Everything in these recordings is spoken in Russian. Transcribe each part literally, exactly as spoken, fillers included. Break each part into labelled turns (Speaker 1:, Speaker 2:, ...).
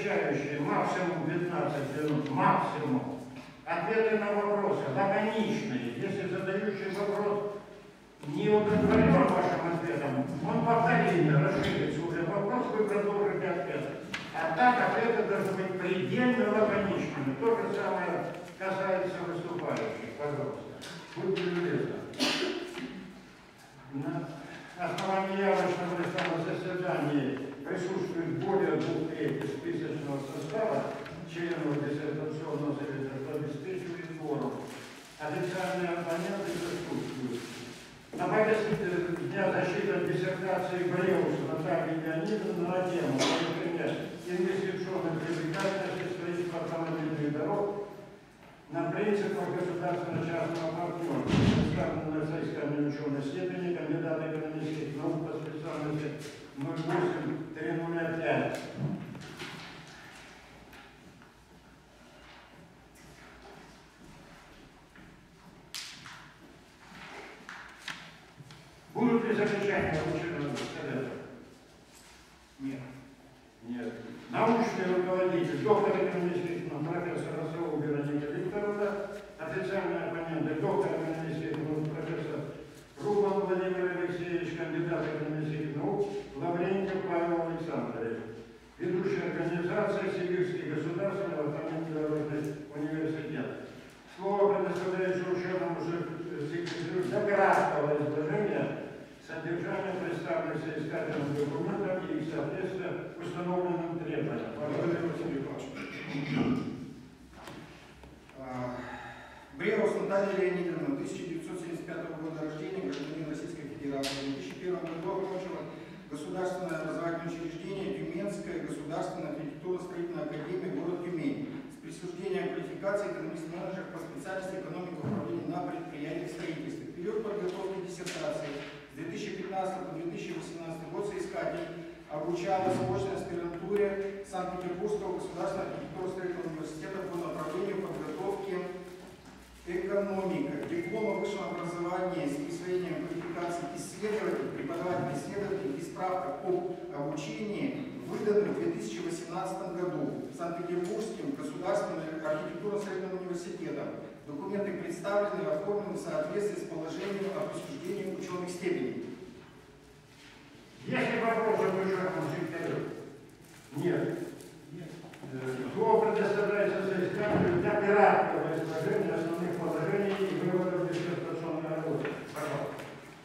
Speaker 1: отвечающие максимум пятнадцать минут, максимум. Ответы на вопросы лаконичные. Если задающий вопрос не удовлетворен вашим ответом, он повторит, расширится уже вопрос, вы продолжите ответ. А так ответы должны быть предельно лаконичными. То же самое касается выступающих. Пожалуйста. Будьте любезны. На основании явочного листа на заседании присутствует более двух третей списочного состава членов диссертационного совета, что обеспечивает форум. Официальные оппоненты присутствуют. На повестке дня защиты диссертации Бреус Натальи Леонидовны на тему, например, инвестиционной привлекательности строительства автомобильных дорог на принципах государственно-частного партнерства, представленной на соискательной ученой степени кандидата экономических наук по специальности ноль восемь три ноль пять. Будут ли замечания ученого совета? Нет. Нет. Научный руководитель, доктор экономических наук, профессор Росова Вероника Викторовна, официальные оппоненты, доктор экономических наук, профессор Рубан Владимир Алексеевич, кандидат экономических наук, Лаврентьев Павел Александрович. Ведущая организация Сибирский государственный автомобильно-дорожный университет. Слово предоставляется ученому секретарю для краткого изложения содержания представленных соискательных документов и их соответствия установленным требованиям.
Speaker 2: Благодарю, Василий Иванович. Бреус Наталья Леонидовна, тысяча девятьсот семьдесят пятого года рождения, гражданин Российской Федерации. В две тысячи первом году окончила государственное образовательное учреждение Тюменская государственная архитектурно-строительная академия, город Тюмень, с присуждением квалификации экономист-менеджер по специальности экономика управления на предприятиях строительства. В период подготовки диссертации с две тысячи пятнадцатого по две тысячи восемнадцатый год соискатель обучалась в очной аспирантуре Санкт-Петербургского государственного архитектурно-строительного университета по направлению подготовки экономика, диплома высшего образования с присвоением квалификации исследователь, преподаватель-исследователь и справка об обучении выданы в две тысячи восемнадцатом году Санкт-Петербургским государственным архитектурно-строительным университетом. Документы представлены и оформлены в соответствии с положением о присуждении ученых степеней.
Speaker 1: Есть ли вопросы к ученому секретарю? Нет. Нет. Слово предоставляется соискателю для краткого изложения основных положений и выводов диссертационной работы. Пожалуйста.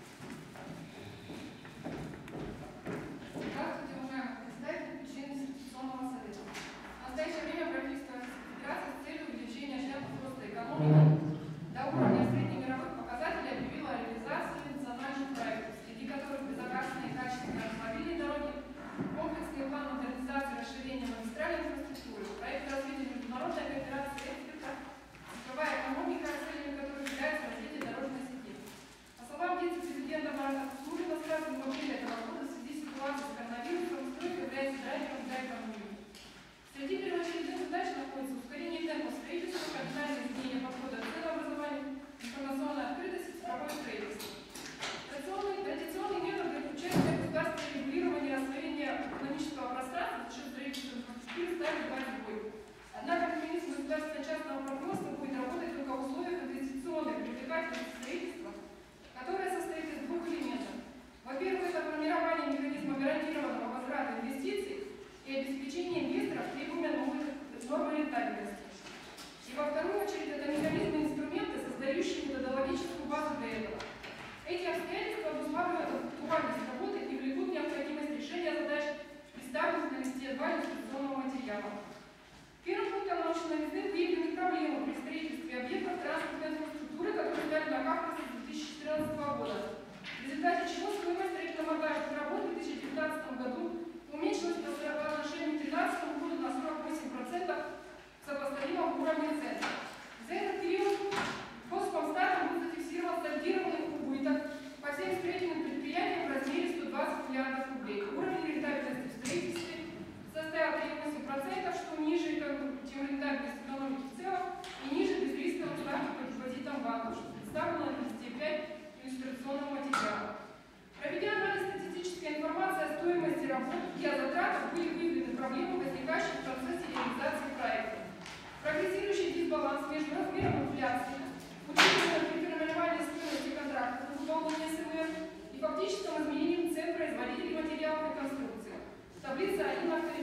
Speaker 3: Здравствуйте, уважаемые представители, члены диссертационного совета. В настоящее время правительство Федерации с целью увеличения темпов роста экономики до уровня среднемировых показателей объявило о реализации национальных проектов, среди которых безопасные и качественные автомобильные дороги, комплексный план модернизации и расширения магистральной инфраструктуры, проект развития международной кооперации экспорта, цифровая экономика, целями которой является развитие дорожной сети. По словам вице-президента Марата Кусурина, сказанным в апреле этого года в связи с ситуацией с коронавирусом, стройка является драйвером для экономики. Среди первоочередных задач находится ускорение темпа строительства, кардинальное изменение подхода к ценообразованию, информационная открытость и цифровое строительство. Традиционные, традиционные методы участия в государственном регулировании освоения экономического пространства за счет строительства инфраструктуры стали давать сбой. Однако механизм государственно-частного партнерства будет работать только в условиях инвестиционной привлекательности строительства, которое состоит из двух элементов. Во-первых, это формирование механизма гарантированного возврата инвестиций и обеспечение инвесторов требуемой новой нормы рентабельности. И во вторую очередь, это механизмы и инструменты, создающие методологическую базу для этого. Эти обстоятельства обуславливают актуальность работы и влекут необходимость решения задач, представленных на листе два инвестиционного материала. Первым пунктом научной новизны выявлены проблемы при строительстве объектов транспортной инфраструктуры, которые стали накапливаться с две тысячи четырнадцатого года, в результате чего стоимость строительно-монтажных работ в две тысячи девятнадцатом году уменьшилась по отношению к две тысячи тринадцатому году на сорок восемь процентов в сопоставимом уровне цен. За этот период Госпромстатом был зафиксирован сольдированный убыток по всем строительным предприятиям в размере сто двадцать миллиардов рублей. Уровень рентабельности в строительстве составил три целых восемь десятых процента, что ниже, чем рентабельность экономики в целом, и ниже безрисковых ставок по депозитам банков, что представлено на листе пять иллюстрационного материала. Проведя анализ статистической информации о стоимости работ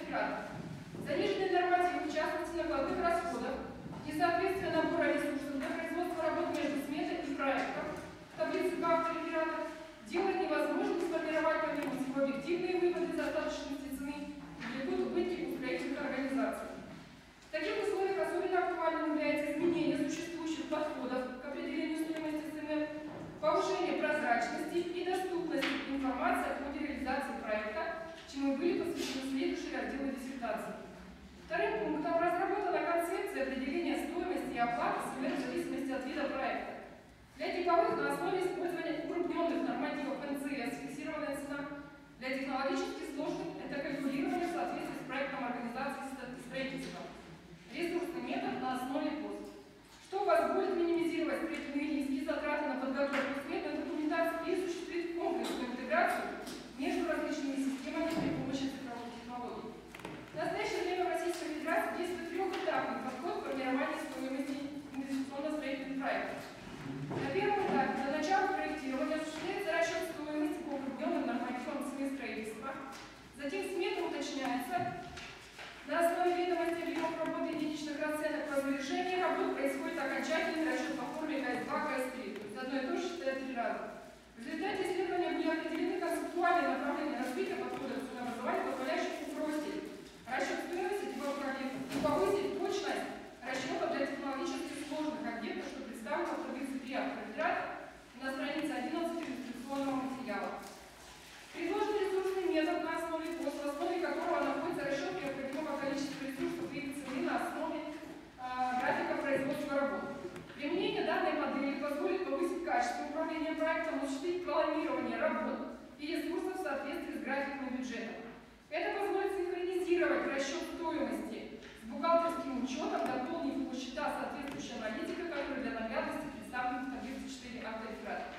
Speaker 3: автореферата. Заниженные нормативы, в частности, накладных расходов, несоответствие набора ресурсов для производства работ между сметой и проектом, таблицы по автореферата, делает невозможным сформировать помимо всего объективные выводы достаточности цены и влекут убытки у строительных организаций. В таких условиях особенно актуальным является изменение существующих подходов к определению стоимости цены, повышение прозрачности и доступности информации о ходе реализации проекта, чему были посвящены следующие разделы диссертации. Вторым пунктом разработана концепция определения стоимости и оплаты с в зависимости от вида проекта. Для типовых на основе использования укрупненных нормативов эн цэ эс фиксированная цена, для технологически сложных это калькулирование в соответствии с проектом организации строительства. Ресурсный метод на основе пост, что позволит минимизировать строительные риски и затраты на подготовку сметной документации и осуществить комплексную интеграцию между различными системами при помощи цифровых технологий. В настоящее время в Российской Федерации действует трехэтапный подход к формированию стоимости инвестиционно-строительных проектов. На первом этапе до начала проектирования осуществляется расчет стоимости по укрупненным нормативам цены строительства. Затем смета уточняется. На основе ведомости объемов работы единичных расценок по завершении работ происходит окончательный расчет по формуле ка эс два ка эс три, то есть одно и то же считается три раза. В результате исследования были определены концептуальные направления развития подхода к ценообразованию, позволяющих упростить расчет стоимости типовых объектов и повысить точность расчета для технологически сложных объектов, что представлено в таблице три автореферата на странице одиннадцать иллюстрационного материала. Предложен ресурсный метод на основе пост, в основе которого находится расчет необходимого количества ресурсов и цены на основе э, графика производства работ. Применение данной модели позволит повысить качество управления проектом, осуществить планирование работ и ресурсов в соответствии с графиком и бюджетом. Это позволит синхронизировать расчет стоимости с бухгалтерским учетом, дополнив его счета соответствующей аналитикой, которая для наглядности представлена в таблице четыре автореферата.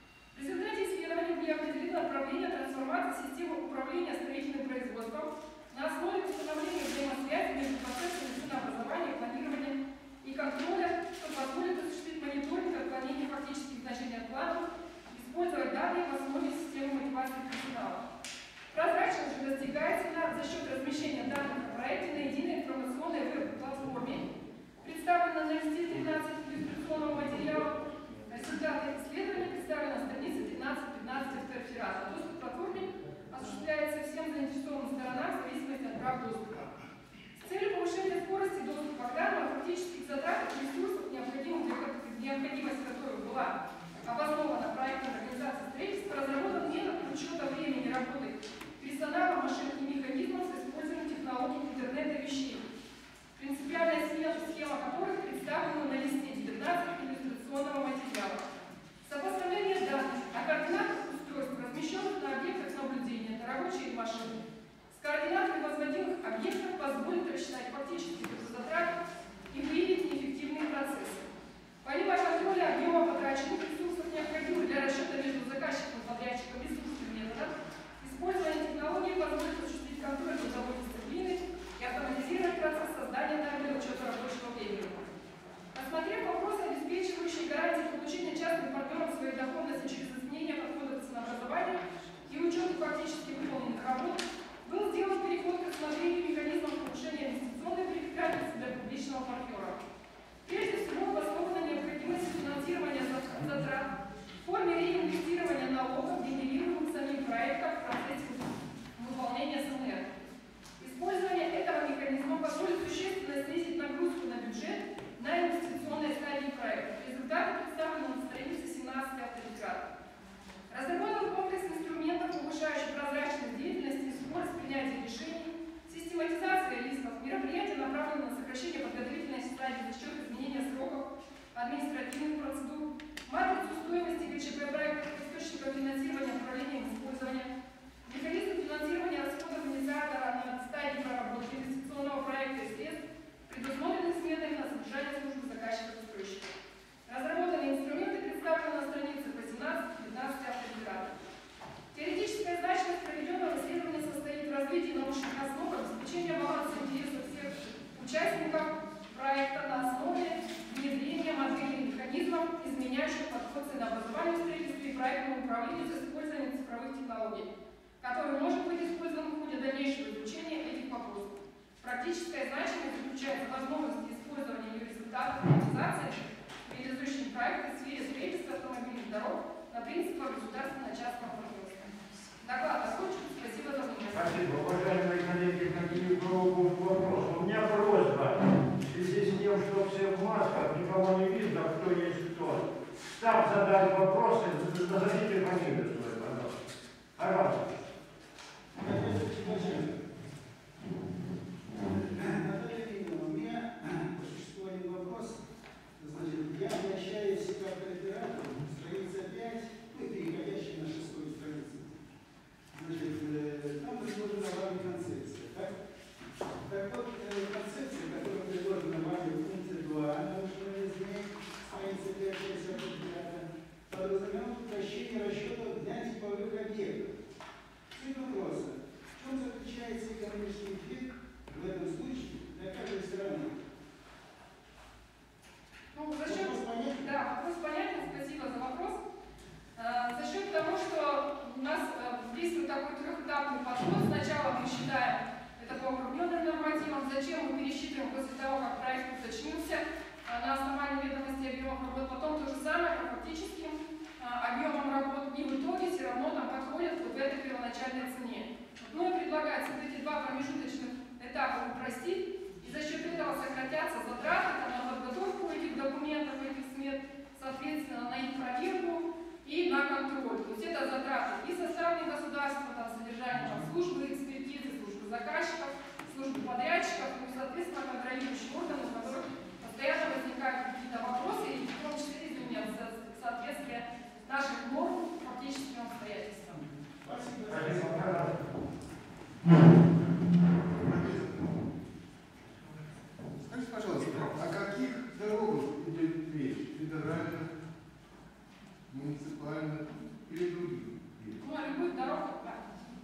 Speaker 3: В результате исследования были определены направления трансформации системы управления строительным производством на основе установления взаимосвязи между процессами ценообразования, планирования и контроля, что позволит осуществить мониторинг отклонений фактических значений планов, использовать данные в основе системы мотивации персонала. Прозрачность же достигается за счет размещения данных о проекте на единой информационной веб-платформе, представлена на листе тринадцать иллюстрационного материала. Результаты исследования представлены на странице тринадцать пятнадцать автореферата. Доступ к платформе осуществляется всем заинтересованным сторонам в зависимости от прав доступа. С целью повышения скорости доступа к данным о фактических затратах и ресурсах, необходимых для необходимость которых была обоснована проектной организацией строительства, разработан метод учета времени работы персонала, машин и механизмов с использованием технологий интернета вещей, принципиальная схема которых представлена на листе девятнадцать иллюстрационного материала. Сопоставление данных о координатах устройств, размещенных на объектах наблюдения, это рабочие машины, с координатами возводимых объектов позволит рассчитать фактические затраты и выявить неэффективные процессы. Помимо контроля объема потраченных ресурсов, необходимых для расчета между заказчиком и подрядчиком ресурсным методом, использование технологий позволит осуществить контроль трудовой дисциплины и автоматизировать процесс создания данного учета рабочего времени. Рассмотрев вопросы, обеспечивающие гарантии получения частным партнером своей доходности через изменение подхода к ценообразованию и учету фактически выполненных работ, был сделан переход к рассмотрению механизмов повышения инвестиционной привлекательности для публичного партнера. Прежде всего, обоснована необходимость финансирования затрат в форме реинвестирования налогов, генерируемых самим проектом в процессе выполнения эс эн эр. Использование этого механизма позволит существенно снизить нагрузку на бюджет на инвестиционной стадии проекта. Результаты представлены на странице семнадцать автореферата. Разработан комплекс инструментов, повышающих прозрачность деятельности и скорость принятия решений, систематизация рисков, мероприятия, направленные на сокращение подготовительной стадии за счет изменения сроков административных процедур, матрицу стоимости гэ че пэ проектов, источников финансирования, управления и использования, механизм финансирования расходов инициатора на стадии проработки инвестиционного проекта и средств, предусмотренных сметами на содержание службы заказчика-застройщика. Разработанные инструменты представлены на странице восемнадцать пятнадцать автореферата. Теоретическая значимость проведенного исследования состоит в развитии научных основ, обеспечения баланса интересов всех участников проекта на основе внедрения моделей механизмов, изменяющих подход ценообразованию в строительстве и проектному управлению с использованием цифровых технологий, который может быть использован в ходе дальнейшего изучения этих вопросов.
Speaker 1: Став задать вопросы, назовите фамилию свою, пожалуйста. Пожалуйста.
Speaker 4: Наталья Викторовна, у меня по существу один вопрос. Значит, я обращаюсь как к оператору, страница пять, ну, переходящая на шестую страницу. Значит, э, там предложена вами концепция, так? Так вот, э, концепция, которая предложена вами в пункте два, научного изменения, страница пять, шесть, пять, подразумевает упрощение расчетов для типовых объектов. Суть вопроса. В чем заключается экономический эффект в этом случае для каждой стороны?
Speaker 3: Ну, за счет,
Speaker 4: Вопрос понятен?
Speaker 3: да, вопрос понятен, спасибо за вопрос. А, за счет того, что у нас а, действует такой трехэтапный подход, сначала мы считаем это по округленным нормативам, зачем мы пересчитываем после того, как проект уточнился а, на основании ведомости объемов работ, потом то же самое по фактическим а, объемам работ, и в итоге все равно там подходят вот в этой первоначальной цене. Ну и предлагается вот эти два промежуточных этапа упростить, и за счет этого сократятся затраты там, на подготовку этих документов, этих смет, соответственно, на их проверку и на контроль. То есть это затраты и со стороны государства, там, содержание там, службы экспертизы, службы заказчиков, службы подрядчиков, ну и, соответственно, контролирующих органов, у которых постоянно возникают какие-то вопросы, и в том числе изменят соответствие наших норм фактическим обстоятельствам.
Speaker 4: Спасибо.
Speaker 5: Скажите, пожалуйста, о каких дорогах идет речь? Федеральных, муниципальных или других?
Speaker 3: Ну, а любых дорог, да.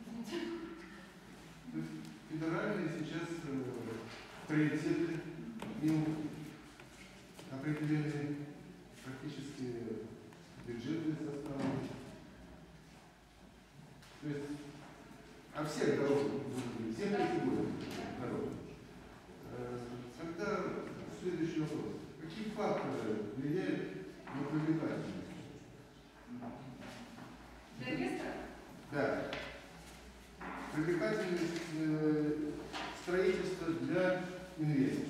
Speaker 5: То есть федеральные сейчас э, приоритеты, им определены практически бюджетные составы. То есть о всех дорогах, всех категориях дорог. Тогда следующий вопрос. Какие факторы влияют на привлекательность?
Speaker 3: Для инвестора?
Speaker 5: Да. Привлекательность э, строительства для инвесторов.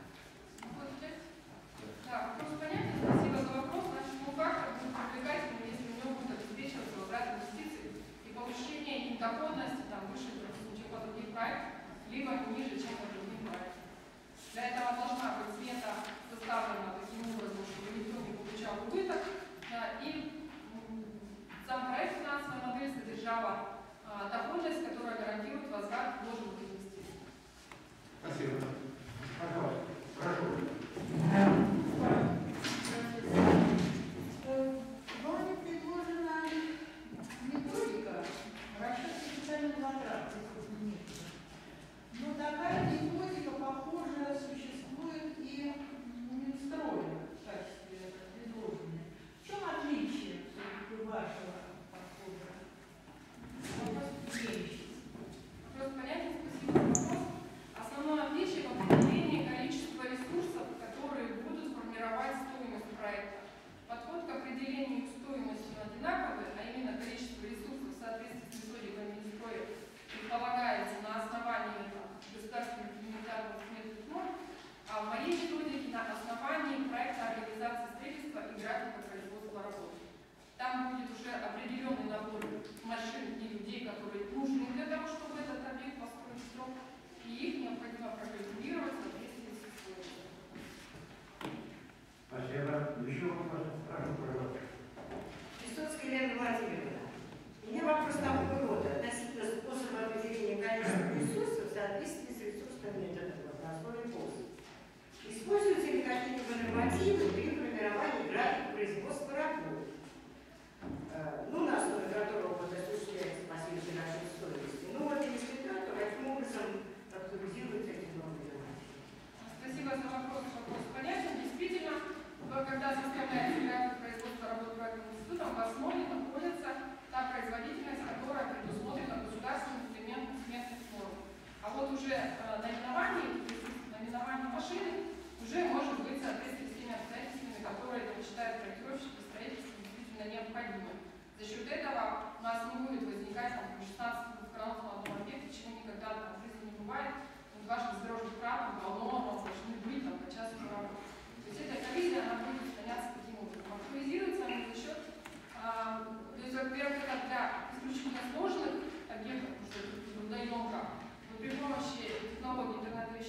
Speaker 3: Да, вопрос понятен. Спасибо за вопрос. Значит, ну, фактор будет привлекательным, если у него будет обеспечиваться возврат инвестиций и получение им доходности там, выше, чем по других проектах, либо ниже, чем по другим проектам. Для этого должна быть смета составлена таким образом, чтобы никто не получал убыток. Да, и м, сам проект финансовая модель содержала а, доходность, которая гарантирует возврат вложенных инвестиций.
Speaker 5: Спасибо.
Speaker 1: Пожалуйста. Прошу.
Speaker 6: Вами предложена методика расчета специальных затрат. Но такая методика, похоже, существует и у Минстроя в качестве предложенной. В чем отличие все-таки вашего подхода?
Speaker 3: Вопрос понятен, спасибо за вопрос. Основное отличие в определении количества ресурсов, которые будут формировать стоимость проекта. Подход к определению стоимости одинаковый, а именно количество ресурсов в соответствии с методикой Минстроя предполагается на основании там, государственных гуманитарных сметных норм, а в моей методике на основании проекта организации строительства и графика производства работ. Там будет уже определенный набор машин и людей, которые нужны для того, чтобы этот объект построить в срок, и их необходимо прокалькулировать в соответствии с условиями.
Speaker 1: Спасибо. Еще вопрос? Прошу, пожалуйста.
Speaker 7: Высоцкая Елена Владимировна. У меня вопрос такого рода относительно способа определения количества ресурсов в соответствии с ресурсным методом на основе ПОС. Используются ли какие-либо нормативы при формировании графика производства работ, ну, на основе которого вот осуществляется последующий расчет стоимости? Ну, вот если да, то каким образом актуализируются эти новые нормативы?
Speaker 3: Спасибо за вопрос. Вопрос понятен. Действительно, когда составляется график производства работ проектным институтом, в основе находится та производительность, которая предусмотрена государственным элементом сметных норм. А вот уже э, наименование, наименование машины уже может быть в соответствии с теми обстоятельствами, которые считают проектировщики строительства действительно необходимы. За счет этого у нас не будет возникать там шестнадцать двухкранов на одном объекте, чего никогда там, в жизни не бывает. Ваших дорожных кран волнованно должны быть там, по часу работы. То есть эта коллизия, она будет сохраняться таким образом. Актуализируется она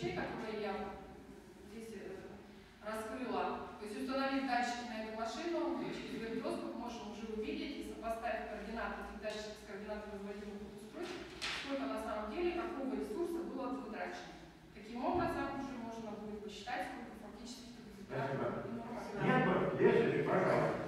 Speaker 3: вещей, которые я здесь э, раскрыла. То есть установить датчики на эту машину, через веб-доступ можем уже увидеть и сопоставить координаты этих датчиков с координатами производимых устройств, сколько на самом деле какого ресурса было затрачено. Таким образом, уже можно будет посчитать, сколько фактически
Speaker 1: Спасибо. Нет, если, пожалуйста.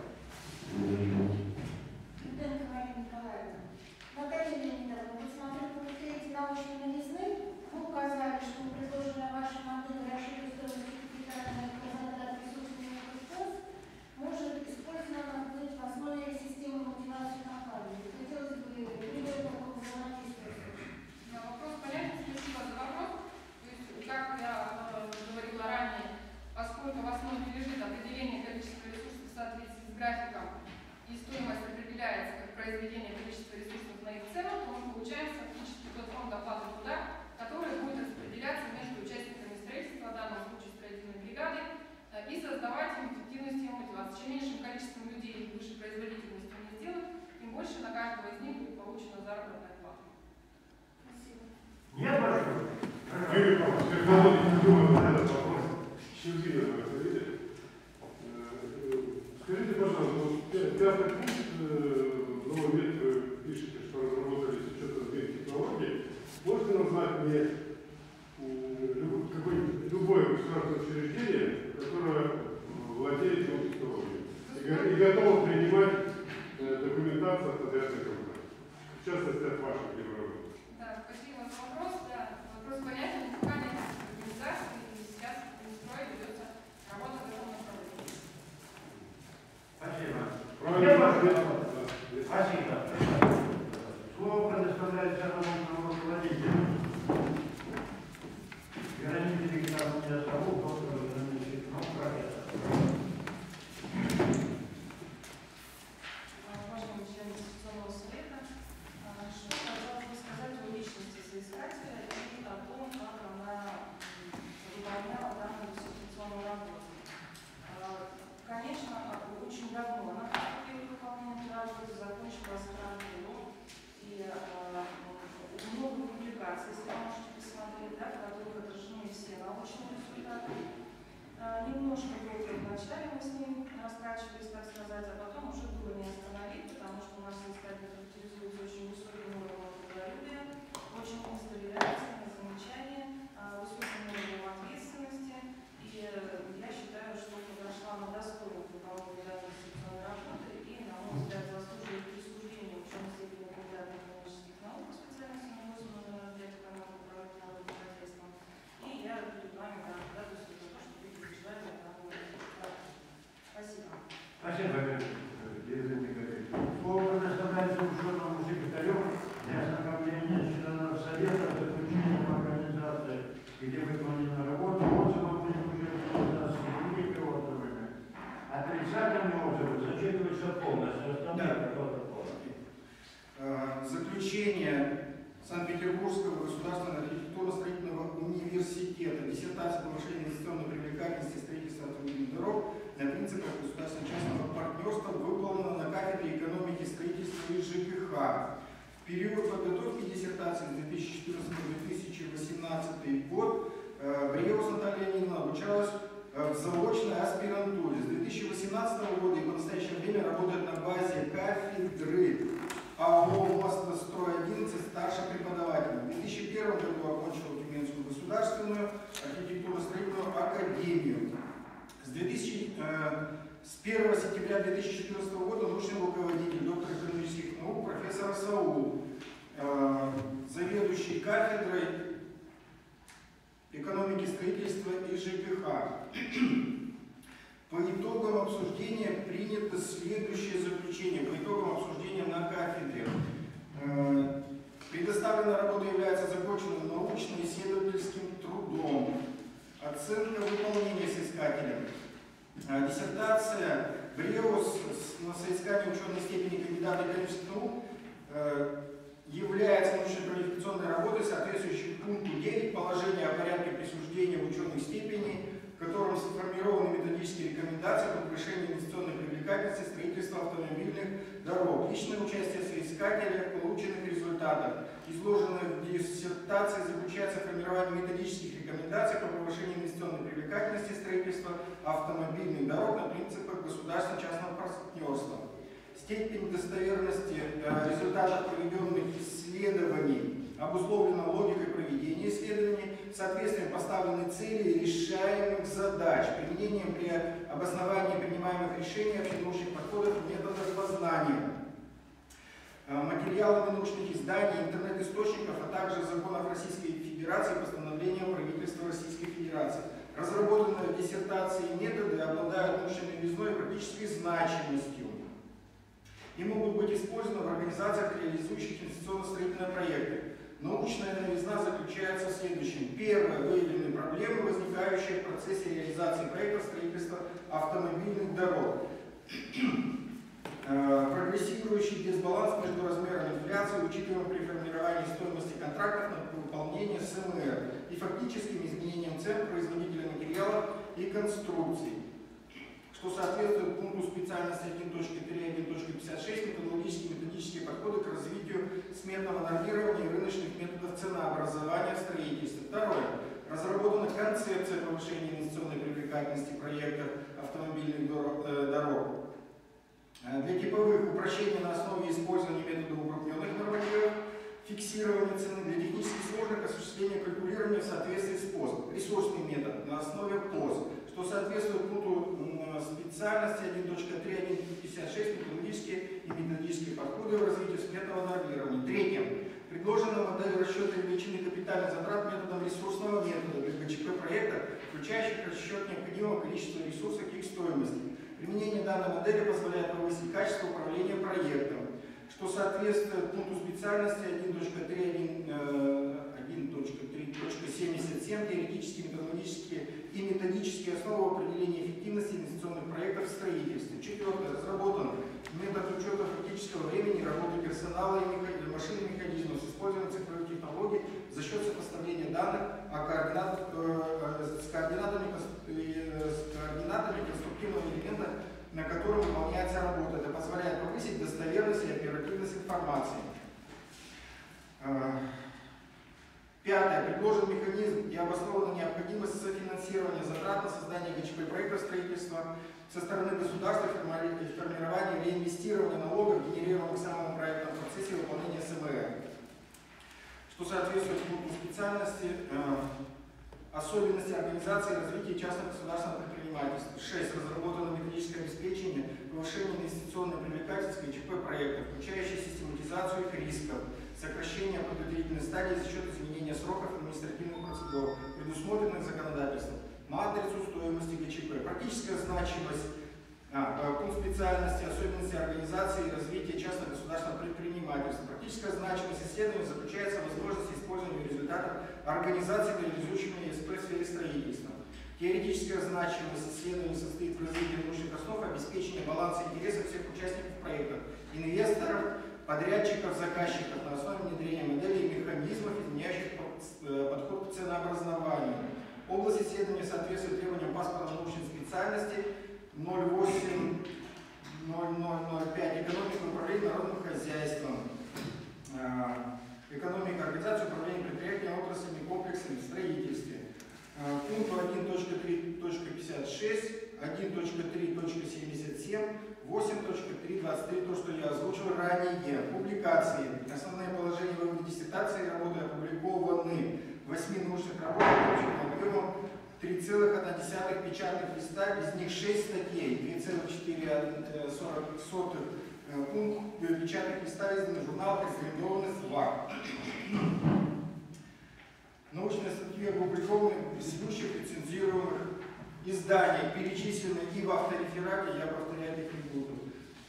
Speaker 8: Дмитрия Николаевна, Наталья Леонидовна, вот смотрю, по эти научной новизны, вы указали, что предложенная ваша модель расширенной стоимости капитала на показатель присутствия ресурсов может использована быть в основе системы мотивации компании. Хотелось бы пример такого взаимодействия.
Speaker 3: Вопрос понятен, спасибо за вопрос. То есть, как я э, говорила ранее, поскольку в основе лежит определение количества ресурсов в соответствии с графиком, и стоимость определяется как произведение количества ресурсов на их цену, то мы получаем фактически тот фонд оплаты труда, который будет распределяться между участниками строительства, в данном случае строительной бригады, и создавать им эффективность и мотивацию. Чем меньшим количеством людей и выше производительность они сделают, тем больше на каждого из них будет получена заработная плата.
Speaker 8: Спасибо.
Speaker 1: Нет, большое.
Speaker 9: Юрий Павлович, я не думаю на этот вопрос. Щербина, скажите, пожалуйста, пятый пункт, новый вид, вы пишете, что разработали с учетом сберегания технологий. Можете назвать мне какое-нибудь любое государственное учреждение, которое владеет новой технологией и готово принимать документацию от подрядной компании? В частности, от ваших героев.
Speaker 3: Да, спасибо за вопрос. Да, вопрос понятен. Пока нет организации, и сейчас в строй ведется работа в этом направлении.
Speaker 1: Спасибо.
Speaker 9: Правильно.
Speaker 1: Спасибо. Слово предоставляется новому руководителю. Веронике Викторовне Ясову, доктору экономических наук, профессор.
Speaker 6: Уважаемый член Конституционного совета, что хотела бы сказать о личности соискателя и о том, как она выполняла данную диссертационную работу. Конечно, очень давно она приступила к выполнению работы, закончила аспирантуру, и много публикаций, если вы можете посмотреть, да, в которых отражены все научные результаты. Немножко было в начале мы с ним раскачивались, так сказать, а потом уже было не остановить, потому что у нас соискатель характеризуется очень высоким уровнем трудолюбия, очень нестабильностью, замечания, высоким уровнем ответственности. И я считаю, что подошла на достойную выполнение данной диссертационной работы и, на мой взгляд, заслуживает присуждения ученой степени кандидата экономических наук по специальности на восемь номер пять экономика управления народным хозяйством. И я перед вами радуюсь за то, что вы поддержали данную работу. Спасибо.
Speaker 1: Спасибо, Елизавета Николаевна. Слово предоставляется ученому секретарю для ознакомления членов Совета с заключением организации, где выполнена работа, отзывом предыдущей организации и другими отзывами. Отрицательные отзывы зачитываются полностью, остальные протоколы.
Speaker 2: Заключение Санкт-Петербургского государственного архитектурно-строительного университета, диссертация повышения инвестиционной привлекательности строительства автомобильных дорог на принципах государственно-частного партнерства выполнена на кафедре экономики строительства и ЖКХ. В период подготовки диссертации две тысячи четырнадцатый — две тысячи восемнадцатый год Бреус Наталья Леонидовна обучалась в заочной аспирантуре. С две тысячи восемнадцатого года и по настоящее время работает на базе кафедры АО «Мостострой одиннадцать» старшим преподавателем. В две тысячи первом году окончила Тюменскую государственную архитектурно-строительную академию. С, две тысячи, э, с первого сентября две тысячи четырнадцатого года научный руководитель, доктор экономических наук, профессор САУ, э, заведующий кафедрой экономики строительства и ЖКХ. По итогам обсуждения принято следующее заключение. По итогам обсуждения на кафедре. Предоставленная работа является законченным научно-исследовательским трудом. Оценка выполнения соискателем. Диссертация Бреус на соискание ученой степени кандидата экономических наук является научно-квалификационной работой, соответствующей пункту девять положения о порядке присуждения ученых степеней, в котором сформированы методические рекомендации по повышению инвестиционной привлекательности строительства автомобильных дорог. Личное участие соискателя соискателя полученных результатов. Изложенная в диссертации заключается в формировании методических рекомендаций по повышению инвестиционной привлекательности строительства автомобильных дорог на принципах государственно-частного партнерства. Степень достоверности э, результатов проведенных исследований обусловлена логикой проведения исследований, соответствием поставленной цели и решаемых задач, применением при обосновании принимаемых решений общенаучных подходов и методов познания, материалами научных изданий, интернет-источников, а также законов Российской Федерации и постановлением правительства Российской Федерации. Разработанные в диссертации методы обладают научной новизной и практической значимостью и могут быть использованы в организациях, реализующих инвестиционно-строительные проекты. Научная новизна заключается в следующем. Первое. Выявлены проблемы, возникающие в процессе реализации проектов строительства автомобильных дорог. Прогрессирующий дисбаланс между размером инфляции, учитываемым при формировании стоимости контрактов на выполнение СМР и фактическим изменением цен производителя материалов и конструкций, что соответствует пункту специальности один точка три один точка пятьдесят шесть методологические и методические подходы к развитию сметного нормирования и рыночных методов ценообразования в строительстве. Второе. Разработана концепция повышения инвестиционной привлекательности проектов автомобильных дорог. Для типовых упрощений на основе использования метода укрупненных нормативов, фиксирования цены, для технически сложных осуществления калькулирования в соответствии с ПОС. Ресурсный метод на основе ПОС, что соответствует пункту специальности один точка три один точка пятьдесят шесть методологические и методические подходы в развитии сметного нормирования. Третье. Предложена модель расчета величины капитальных затрат методом ресурсного метода для ГЧП проекта, включающих расчет необходимого количества ресурсов и их стоимости. Применение данной модели позволяет повысить качество управления проектом, что соответствует пункту специальности один точка три один точка три точка семьдесят семь теоретические, методологические и методические основы определения эффективности инвестиционных проектов в строительстве. Четвертое. Разработан метод учета фактического времени работы персонала и машин и механизмов с использованием цифровых технологий за счет сопоставления данных о координат, э, с, координатами, э, с координатами конструктивного элемента, на котором выполняется работа. Это позволяет повысить достоверность и оперативность информации. Пятое. Предложен механизм и обоснована необходимость софинансирования затрат на создание ГЧП проектов строительства со стороны государства и формирования реинвестирования налогов, генерируемых самым проектом в процессе выполнения СМР, что соответствует пункту специальности э, особенности организации и развития частно-государственного предпринимательства. Шесть. Разработано методическое обеспечение повышения инвестиционной привлекательности ГЧП проектов, включающее систематизацию их рисков, сокращение подготовительной стадии за счет изменения сроков административных процедур, предусмотренных законодательством, матрицу стоимости ГЧП, практическая значимость, а, пункт специальности, особенности организации и развития частно-государственного предпринимательства. Практическая значимость исследования заключается в возможности использования результатов организации, реализующими ЕСП в сфере строительства. Теоретическая значимость исследований состоит в развитии научных основ, обеспечении баланса интересов всех участников проекта, инвесторов, подрядчиков, заказчиков на основе внедрения моделей и механизмов, изменяющих подход к ценообразнованию. Область исследования соответствует требованиям паспорта научной специальности ноль восемь ноль ноль ноль пять экономика управления народным хозяйством, экономика организации управления предприятиями, отраслями, комплексами в строительстве. Пункт один точка три точка пятьдесят шесть, один точка три точка семьдесят семь, восемь точка три двадцать три, то, что я озвучил ранее. Публикации. Основные положения вывода диссертации и работы опубликованы в восьми научных работах общим объемом три целых одна десятая печатных листа, из них шесть статей, две целых четыре сотых пункт печатных листа изданы журнал «Рекомендованный СВАК». Научные статьи опубликованы в ведущих рецензируемых изданиях, перечислены и в автореферате, я повторять их не буду.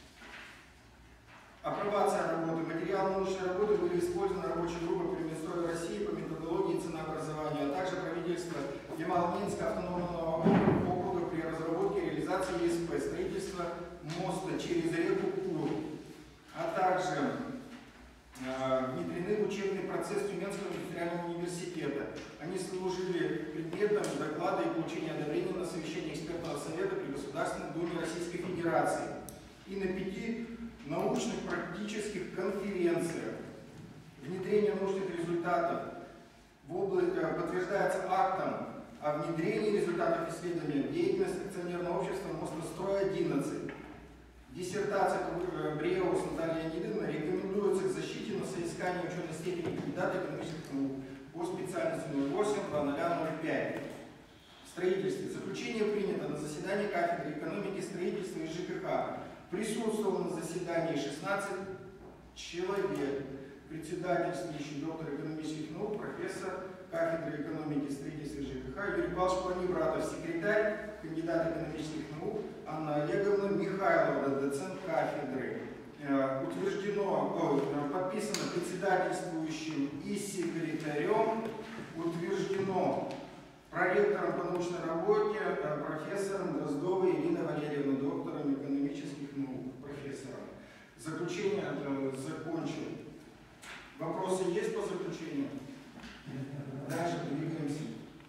Speaker 2: Апробация работы. Материалы научной работы были использованы рабочей группой при Минстрое России по методологии ценообразования, а также правительство Ямало-Ненецкого автономного округа при разработке и реализации ЕСП, строительства моста через реку Кур, а также э, внедрены в учебный процесс Тюменского индустриального университета. Они служили предметом доклада и получения одобрения на совещании экспертного совета при Государственной Думе Российской Федерации. И на пяти научных практических конференциях. Внедрение научных результатов в область, подтверждается актом о внедрении результатов исследования в деятельность акционерного общества «Мостострой одиннадцать». Диссертация Бреус Натальи Леонидовны рекомендуется к защите на соискание ученой степени кандидата экономических наук по специальности ноль восемь два ноль ноль пять. Строительство. Заключение принято на заседании кафедры экономики, строительства и ЖКХ. Присутствовало на заседании шестнадцать человек. Председательствующий доктор экономических наук, профессор кафедры экономики, строительства и ЖКХ Юрий Павлович Панибратов, секретарь, кандидат экономических наук Анна Олеговна Михайлова, доцент кафедры. Э, утверждено, о, подписано председательствующим и секретарем, утверждено проректором по научной работе, э, профессором Дроздовой Ириной Валерьевной, доктором экономических наук, профессором. Заключение э, закончил. Вопросы есть по заключению? Дальше двигаемся.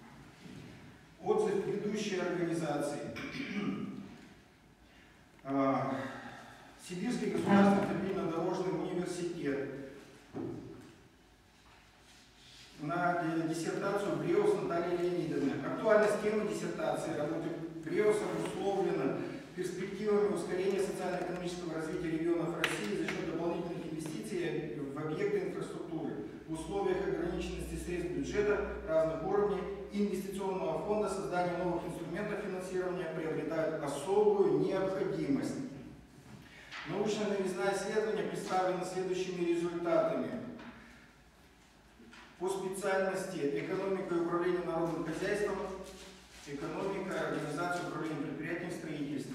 Speaker 2: Отзыв ведущей организации. Сибирский государственный автомобильно-дорожный университет. На диссертацию Бреус Натальи Леонидовны. Актуальность темы диссертации работы Бреуса обусловлена перспективами ускорения социально-экономического развития регионов России за счет дополнительных инвестиций в объекты инфраструктуры в условиях ограниченности средств бюджета разных уровней инвестиционного фонда создание новых инструментов финансирования приобретает особую необходимость. Научная новизна исследования представлена следующими результатами. По специальности экономика и управление народным хозяйством, экономика и организация управления предприятием строительства.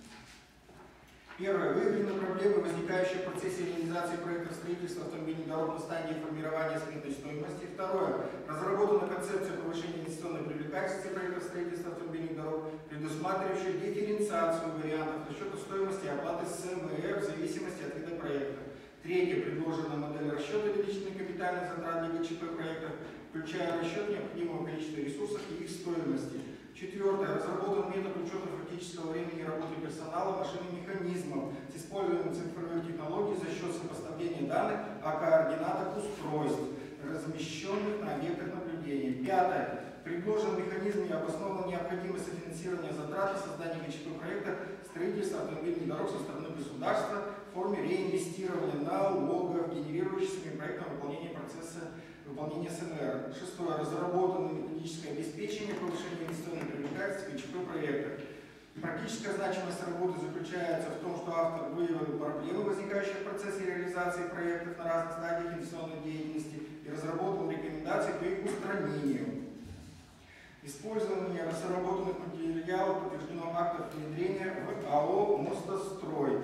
Speaker 2: Первое. Выявлены проблемы, возникающие в процессе реализации проекта строительства автомобильных дорог на стадии формирования сметной стоимости. Второе. Разработана концепция повышения инвестиционной привлекательности проекта строительства автомобильных дорог, предусматривающая дифференциацию вариантов расчета стоимости и оплаты СМР в зависимости от вида проекта. Третье. Предложена модель расчета величины капитальных затрат для ГЧП проекта, включая расчет необходимого количества ресурсов и их стоимости. Четвертое. Разработан метод учета фактического времени работы персонала, машин и механизмов с использованием цифровых технологий за счет сопоставления данных о координатах устройств, размещенных на объектах наблюдения. Пятое. Предложен механизм и обоснована необходимость софинансирования затрат на создание ГЧП проекта строительства автомобильных дорог со стороны государства в форме реинвестирования налогов, генерирующих самим проектом выполнения процесса выполнения СМР. Шестое. Разработано методическое обеспечение повышения инвестиционной привлекательности ГЧП проекта. Практическая значимость работы заключается в том, что автор выявил проблемы, возникающие в процессе реализации проектов на разных стадиях инвестиционной деятельности и разработал рекомендации по их устранению. Использование разработанных материалов подтверждено актом внедрения в АО «Мостострой».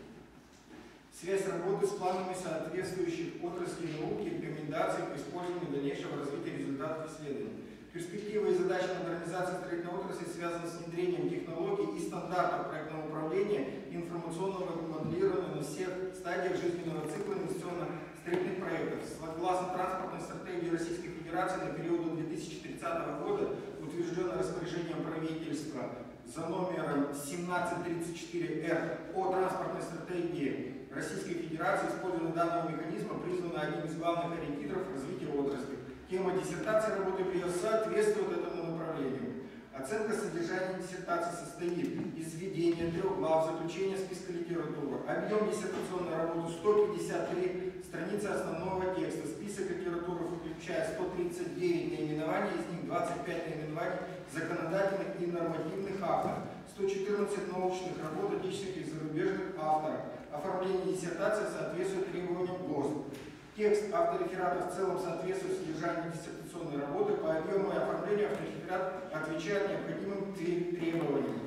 Speaker 2: Связь работы с планами соответствующих отраслей науки, рекомендаций по использованию дальнейшего развития результатов исследований. Перспективы и задачи модернизации строительной отрасли связаны с внедрением технологий и стандартов проектного управления и информационного моделирования на всех стадиях жизненного цикла инвестиционно-строительных проектов. Согласно транспортной стратегии Российской Федерации на период до две тысячи тридцатого года, утвержденное распоряжением правительства за номером семнадцать тридцать четыре эр о транспортной стратегии Российской Федерации, использование данного механизма признано одним из главных ориентиров развития отрасли. Тема диссертации работы Бреус соответствует этому направлению. Оценка содержания диссертации состоит из введения трех глав, заключения списка литературы. Объем диссертационной работы сто пятьдесят три страницы основного текста. Список литературы включает сто тридцать девять наименований, из них двадцать пять наименований законодательных и нормативных актов, сто четырнадцать научных работ отечественных и зарубежных авторов. Оформление диссертации соответствует требованиям ГОСТ. Текст автореферата в целом соответствует содержанию диссертационной работы, по объему и оформлению автореферат отвечает необходимым требованиям.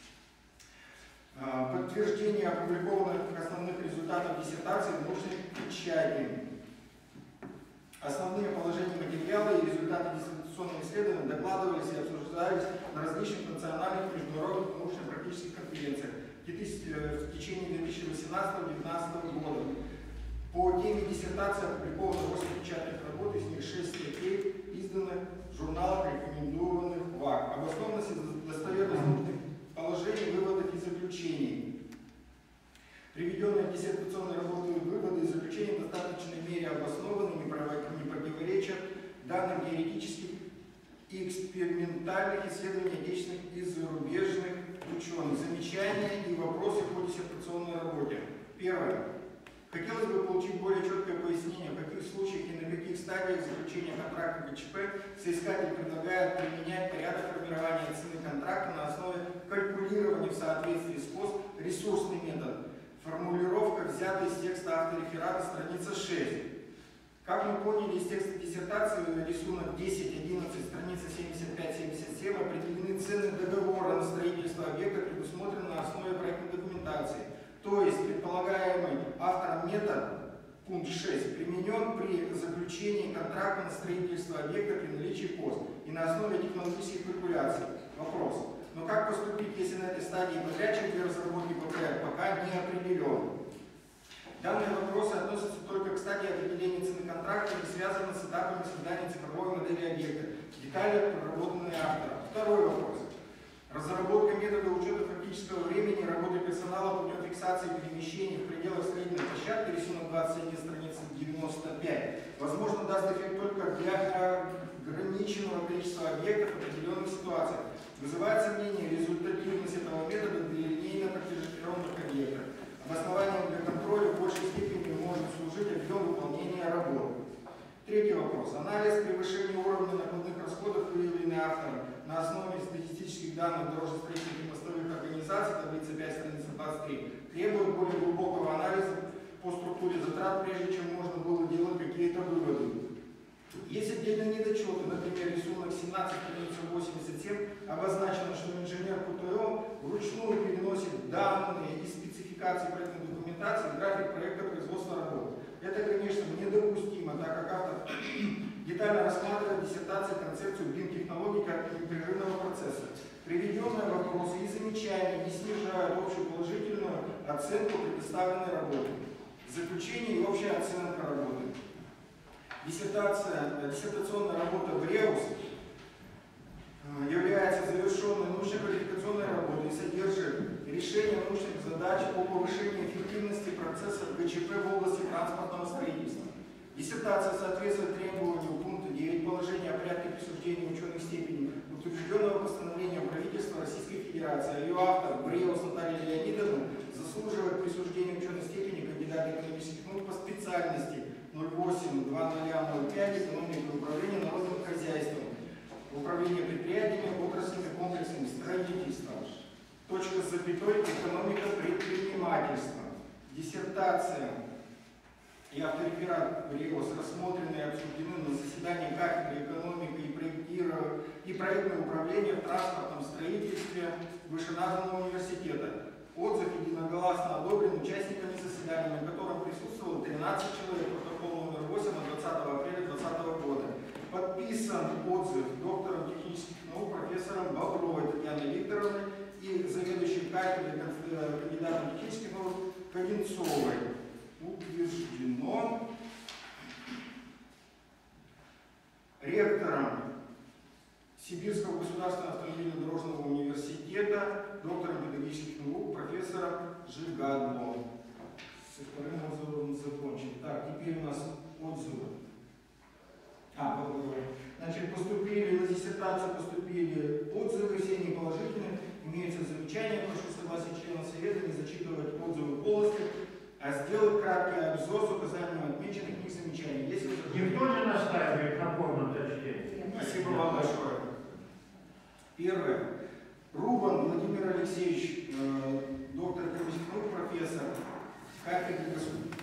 Speaker 2: Подтверждение опубликованных основных результатов диссертации в научной печати. Основные положения материала и результаты диссертационного исследования докладывались и обсуждались на различных национальных и международных научно-практических конференциях в течение две тысячи восемнадцатого — две тысячи девятнадцатого года. По теме диссертации опубликовано восемь печатных работ, из них шесть статей, изданных в журналах, рекомендованных ВАК. Обоснованность и достоверность научных положений, выводов и заключений. Приведенная диссертация и экспериментальных исследований отечественных и зарубежных ученых. Замечания и вопросы по диссертационной работе. Первое. Хотелось бы получить более четкое пояснение, в каких случаях и на каких стадиях заключения контракта ГЧП соискатель предлагает применять порядок формирования цены контракта на основе калькулирования в соответствии с КОС ресурсный метод. Формулировка взята из текста автореферата, страница шесть. Как мы поняли из текста диссертации, рисунок десять одиннадцать, страница семьдесят пять семьдесят семь, определены цены договора на строительство объекта, предусмотрены на основе проектной документации. То есть предполагаемый автором метод, пункт шесть, применен при заключении контракта на строительство объекта при наличии КОС и на основе технологических калькуляций. Вопрос. Но как поступить, если на этой стадии подрядчик для разработки ППР пока не определен? Данные вопросы относятся только к стадии определения цены контракта и связаны с этапами создания цифровой модели объекта. Детали проработанные автором. Второй вопрос. Разработка метода учета фактического времени работы персонала путем фиксации перемещений в пределах строительной площадки, рисунок двадцать один, страница девяносто пять, возможно, даст эффект только для ограниченного количества объектов в определенных ситуациях. Вызывает сомнение результативность этого метода для линейно протяженных объектов. Обоснованием для контроля в большей степени может служить объем выполнения работ. Третий вопрос. Анализ превышения уровня накладных расходов, выявленный автором на основе статистических данных дорожно-строительных и мостовых организаций, таблица пять, страница двадцать три, требует более глубокого анализа по структуре затрат, прежде чем можно было делать какие-то выводы. Есть отдельные недочеты, например, рисунок семнадцать, страница восемьдесят семь, обозначено, что инженер КУТО вручную переносит данные и спецификации проектной документации в график проекта производства работ. Это, конечно, недопустимо, так как автор детально рассматривает в диссертации концепцию бим-технологий как непрерывного процесса. Приведенные вопросы и замечания не снижают общую положительную оценку предоставленной работы. Заключение и общая оценка работы. Диссертация, диссертационная работа БРЕУС является завершенной научно-квалификационной работой и содержит решение научных задач по повышению эффективности процессов ГЧП в области транспортного строительства. Диссертация соответствует требованию пункта девять положения о порядке присуждения ученых степеней, утвержденного постановлением правительства Российской Федерации. Ее автор Бреус Наталья Леонидовна заслуживает присуждения ученой степени кандидата экономических наук по специальности ноль восемь две тысячи ноль пять экономика и управление народным хозяйством, управление предприятиями, отраслями, комплексами строительства. Точка с запятой экономика предпринимательства. Диссертация и автореферат БРЕУС рассмотрены и обсуждены на заседании кафедры экономики и проектирования и проектное управление в транспортном строительстве вышеназванного университета. Отзыв единогласно одобрен участниками заседания, на котором присутствовало тринадцать человек, протокол номер восемь от двадцатого апреля две тысячи двадцатого года. Подписан отзыв доктором технических наук профессором Бобровой Татьяной Викторовной и заведующей кафедрой кандидатом технических наук Кодинцовой. Утверждено ректором Сибирского государственного автомобильно-дорожного университета, доктором педагогических наук, профессором Жигадло. Со вторым отзывом закончим. Так, теперь у нас отзывы. А, значит, поступили, на диссертацию поступили отзывы, все они положительные, имеются замечания, прошу согласия членов совета не зачитывать отзывы полностью, а сделать краткий обзор с указанием отмеченных них замечаний. Если
Speaker 1: Никто не настаивает на полном чтении.
Speaker 2: Спасибо вам большое. Первое. Рубан Владимир Алексеевич, э, доктор экономических наук, профессор, кафедры государства.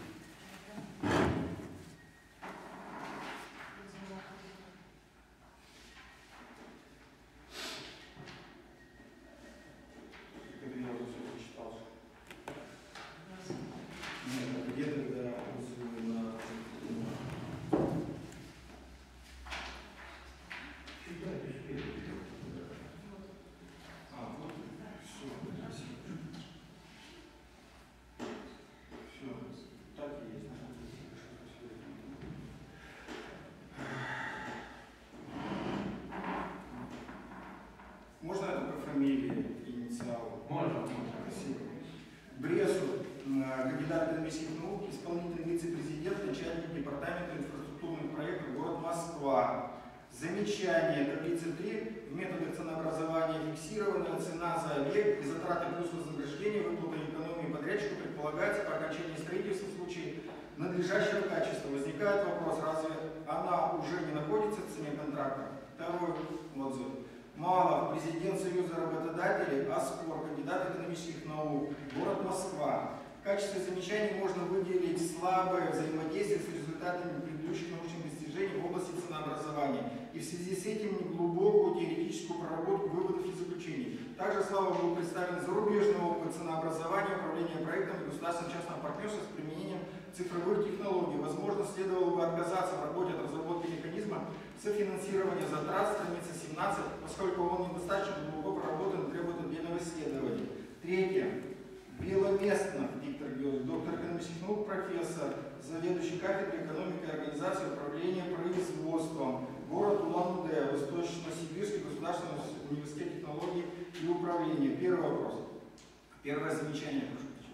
Speaker 2: Можно это по фамилии, инициалу?
Speaker 1: Можно.
Speaker 2: Спасибо. Бресу, кандидат экономических наук, исполнительный вице-президент, начальник департамента инфраструктурных проектов, город Москва. Замечание таблицы три. В методах ценообразования фиксированная цена за объект и затраты плюс вознаграждение, выплата экономии подрядчику предполагается по окончании строительства в случае надлежащего качества. Возникает вопрос, разве она уже не находится в цене контракта? Второй отзыв. Малов, президент Союза работодателей, АСПОР, кандидат экономических наук, город Москва. В качестве замечаний можно выделить слабое взаимодействие с результатами предыдущих научных достижений в области ценообразования и в связи с этим неглубокую теоретическую проработку выводов и заключений. Также слабо был представлен зарубежный опыт ценообразования, управления проектами государственного частного партнерства с применением цифровых технологий. Возможно, следовало бы отказаться в работе от разработки механизма софинансирования затрат, страница семнадцать, поскольку он недостаточно глубоко проработан и требует отдельного исследования. Третье. Беломестнов Виктор Георгиевич, доктор экономических наук, профессор, заведующий кафедрой экономики и организации управления производством, город Улан-Удэ, Восточно-Сибирский государственный университет технологий и управления. Первый вопрос. Первое замечание.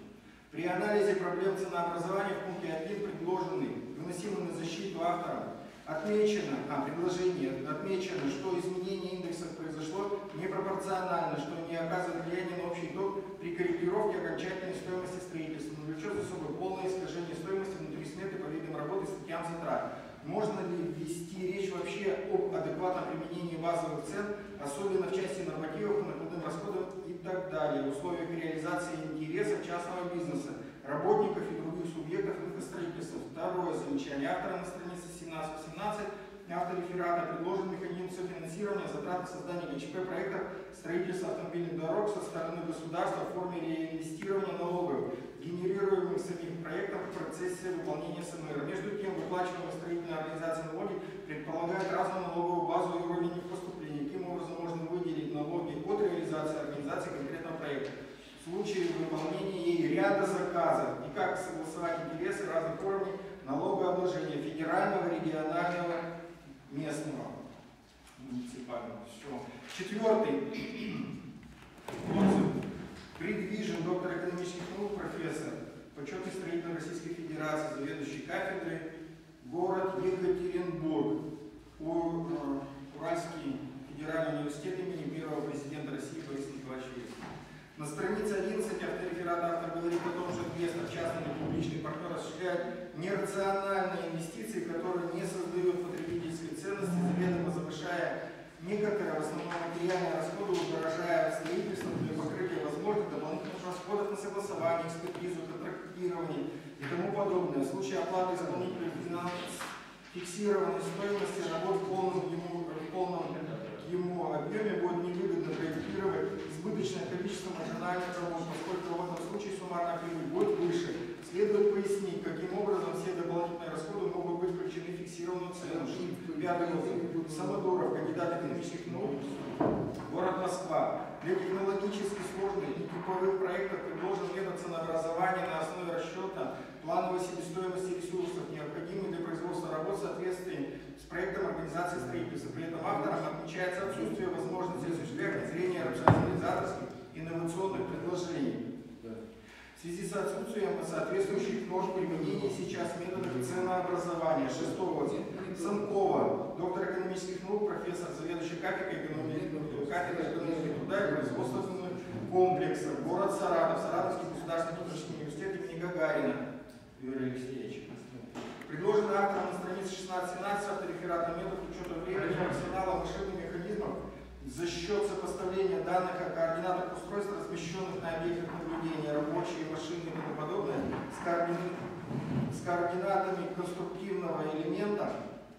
Speaker 2: При анализе проблем ценообразования в пункте один предложенный, выносимый на защиту автором, отмечено, а, предложение, отмечено, что изменение индексов произошло непропорционально, что не оказывает влияния на общий итог при корректировке окончательной стоимости строительства, но влечет за собой полное искажение стоимости внутри сметы по видам работы и статьям затрат. Можно ли вести речь вообще об адекватном применении базовых цен, особенно в части нормативов по накладным расходам и так далее, в условиях реализации интересов частного бизнеса, работников и других субъектов инфрастроительства? Второе замечание. Автора на странице семнадцать-восемнадцать, автор реферата, предложен механизм софинансирования затрат на создание ГЧП проектов строительства автомобильных дорог со стороны государства в форме реинвестирования налогов, генерируемых самим проектом в процессе выполнения СМР. Между тем, выплачиваемые строительной организации налоги предполагают разную налоговую базу и уровень их поступления. Таким образом, можно выделить налоги от реализации организации конкретного проекта в случае выполнения ей ряда заказов и как согласовать интересы разных уровней налогообложения федерального, регионального, местного, муниципального. Все. Четвертый отзыв. Предвижен доктор экономических наук, профессор, почетный строитель Российской Федерации, заведующий кафедрой, город Екатеринбург, Уральский федеральный университет имени первого президента России Бориса Николаевича Ельцина. На странице одиннадцать автореферата автор говорит о том, что инвестор, частный или публичный партнер осуществляет нерациональные инвестиции, которые не создают потребительской ценности, заведомо завышая некоторые, в основном материальные расходы, угрожая строительством для покрытия возможных дополнительных расходов на согласование, экспертизу, контрактирование и тому подобное. В случае оплаты исполнителю фиксированной стоимости работ в полном ему, в полном ему объеме будет невыгодно проектировать избыточное количество маржинальных работ, поскольку в этом случае суммарная прибыль будет выше. Следует пояснить, каким образом все дополнительные расходы могут быть включены в фиксированную цену. Пятый отзыв. Самодуров, кандидат экономических наук, город Москва. Для технологически сложных и типовых проектов предложен метод ценообразования на основе расчета плановой себестоимости ресурсов, необходимых для производства работ в соответствии с проектом организации строительства. При этом автором отмечается отсутствие возможности осуществлять зрение рационализаторских инновационных предложений. В связи с отсутствием соответствующих норм применения сейчас методов ценообразования. Шестой отзыв. Санкова, доктор экономических наук, профессор, заведующий кафедрой экономики, кафедрой экономики труда и производственных комплексов, город Саратов, Саратовский государственный технический университет имени Гагарина. Юрий Алексеевич. Предложенный автором на странице шестнадцать-семнадцать автореферата метод учета времени арсенала машинных механизмов за счет сопоставления данных о координатах устройств, размещенных на объектах наблюдения, рабочие машины и тому подобное, с, координ... с координатами конструктивного элемента,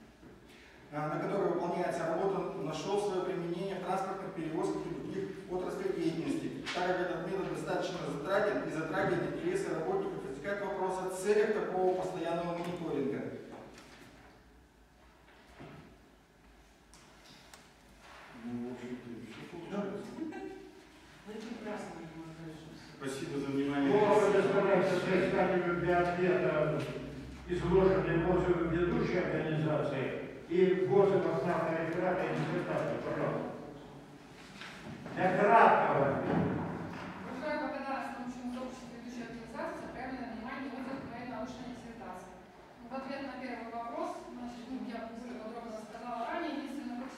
Speaker 2: на который выполняется работа, нашел свое применение в транспортных перевозках и других отраслях деятельности. Так как этот метод достаточно затратен и затрагивает интересы работников, возникает вопрос о целях такого постоянного мониторинга. Ну, в общем-то, все получается. Спасибо за внимание.
Speaker 1: Слово предоставляется представителю для ответа изложенной отзывы ведущей организации и отзывов автора реферата и диссертации. Пожалуйста. Для краткого.
Speaker 3: Большая благодарность научному сообществу ведущей организации за проявленное внимание и отзыв моей научной диссертации. В ответ на первый вопрос, значит, ну, я уже подробно рассказала ранее, единственное,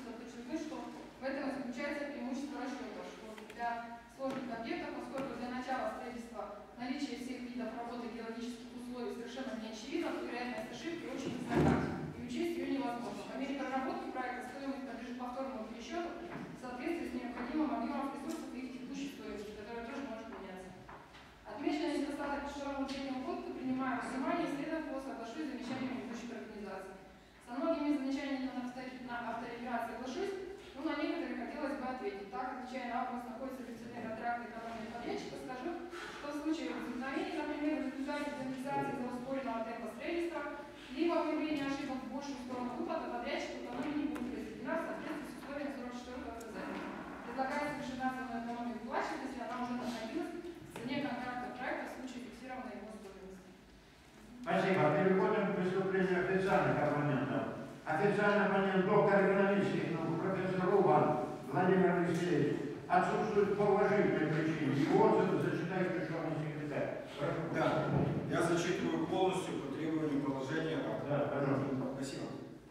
Speaker 3: сложных объектов, поскольку для начала строительства наличие всех видов работы геологических условий совершенно не очевидно, то вероятность ошибки очень высока, и учесть ее невозможно. По мере проработки проекта стоимость подлежит повторному пересчету в соответствии с необходимым объемом ресурсов и их текущей стоимостью, которая тоже может меняться. Отмеченный недостаток пешеходного движения ухода принимаю во внимание, следовательно, соглашусь с замечаниями ведущих организаций. Со многими замечаниями на авторегулярации соглашусь, но на некоторые хотелось бы ответить. Так, отвечая на вопрос, находится ли в цене контракта экономии подрядчика, скажу, что в случае возникновения, например, в результате индемнизации за ускоренного темпа строительства, либо выявления ошибок в большую сторону выплаты, подрядчику экономия не будет произведена в соответствии с условиями сорок четвёртого ФЗ. Предлагаю совершить названную экономию плачет, если она уже находилась в цене контракта проекта в случае фиксированной его стоимости.
Speaker 1: Спасибо. Переходим к выступлению официальных оппонентов. Официальный оппонент доктор экономических наук, профессор Рубан Владимир Алексеевич, отсутствует по уважительной причине. Его отзывы зачитает пришлый секретарь. Прошу.
Speaker 2: Да, я зачитываю полностью по требованию положения.
Speaker 1: Да, пожалуйста.
Speaker 2: Спасибо.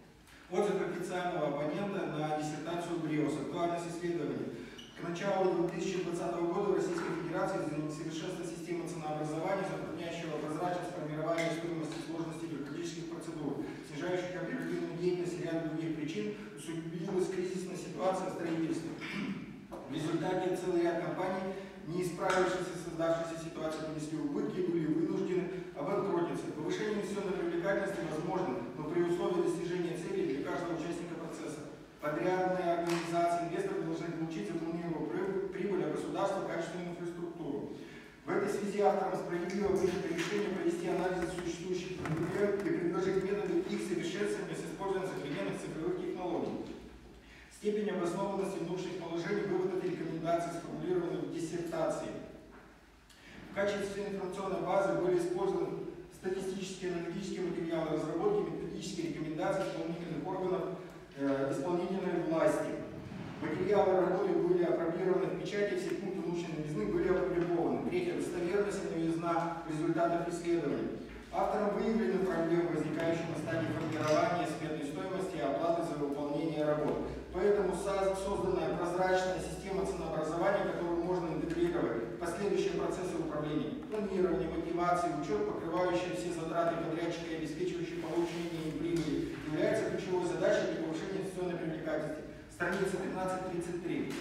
Speaker 2: Отзыв официального оппонента на диссертацию Бриос. Актуальность исследований. К началу две тысячи двадцатого года в Российской Федерации из-за несовершенства системы ценообразования, затрудняющего прозрачность формирования стоимости и сложности бюрократических процедур, снижающих оперативную деятельность и ряд других причин, усугубилась кризисная ситуация в строительстве. В результате целый ряд компаний, не исправившись из создавшейся ситуации, понесли убытки и были вынуждены обанкротиться. Повышение инвестиционной привлекательности возможно, но при условии достижения целей для каждого участника процесса. Подрядные организации, инвесторы должны получить запланированную прибыль, а государство – качественную инфраструктуру. В этой связи авторам справедливо принято решение провести анализ существующих проблем и предложить методы их совершенствования с использованием современных цифровых технологий. Степень обоснованности внушенных положений, выводов и рекомендаций, сформулированных в диссертации. В качестве информационной базы были использованы статистические и аналитические материалы, разработки методические рекомендации исполнительных органов э, исполнительной власти. Материалы работы были опробированы в печати, все пункты научной новизны были опубликованы. Третье. Достоверность и новизна результатов исследований. Авторам выявлены проблемы, возникающие на стадии формирования сметной стоимости и оплаты за выполнение работ. Поэтому созданная прозрачная система ценообразования, которую можно интегрировать в последующие процессы управления, планирование, мотивации, учет, покрывающий все затраты подрядчика и обеспечивающий получение им прибыли, является ключевой задачей для повышения инвестиционной привлекательности. Страница пятнадцать тридцать три.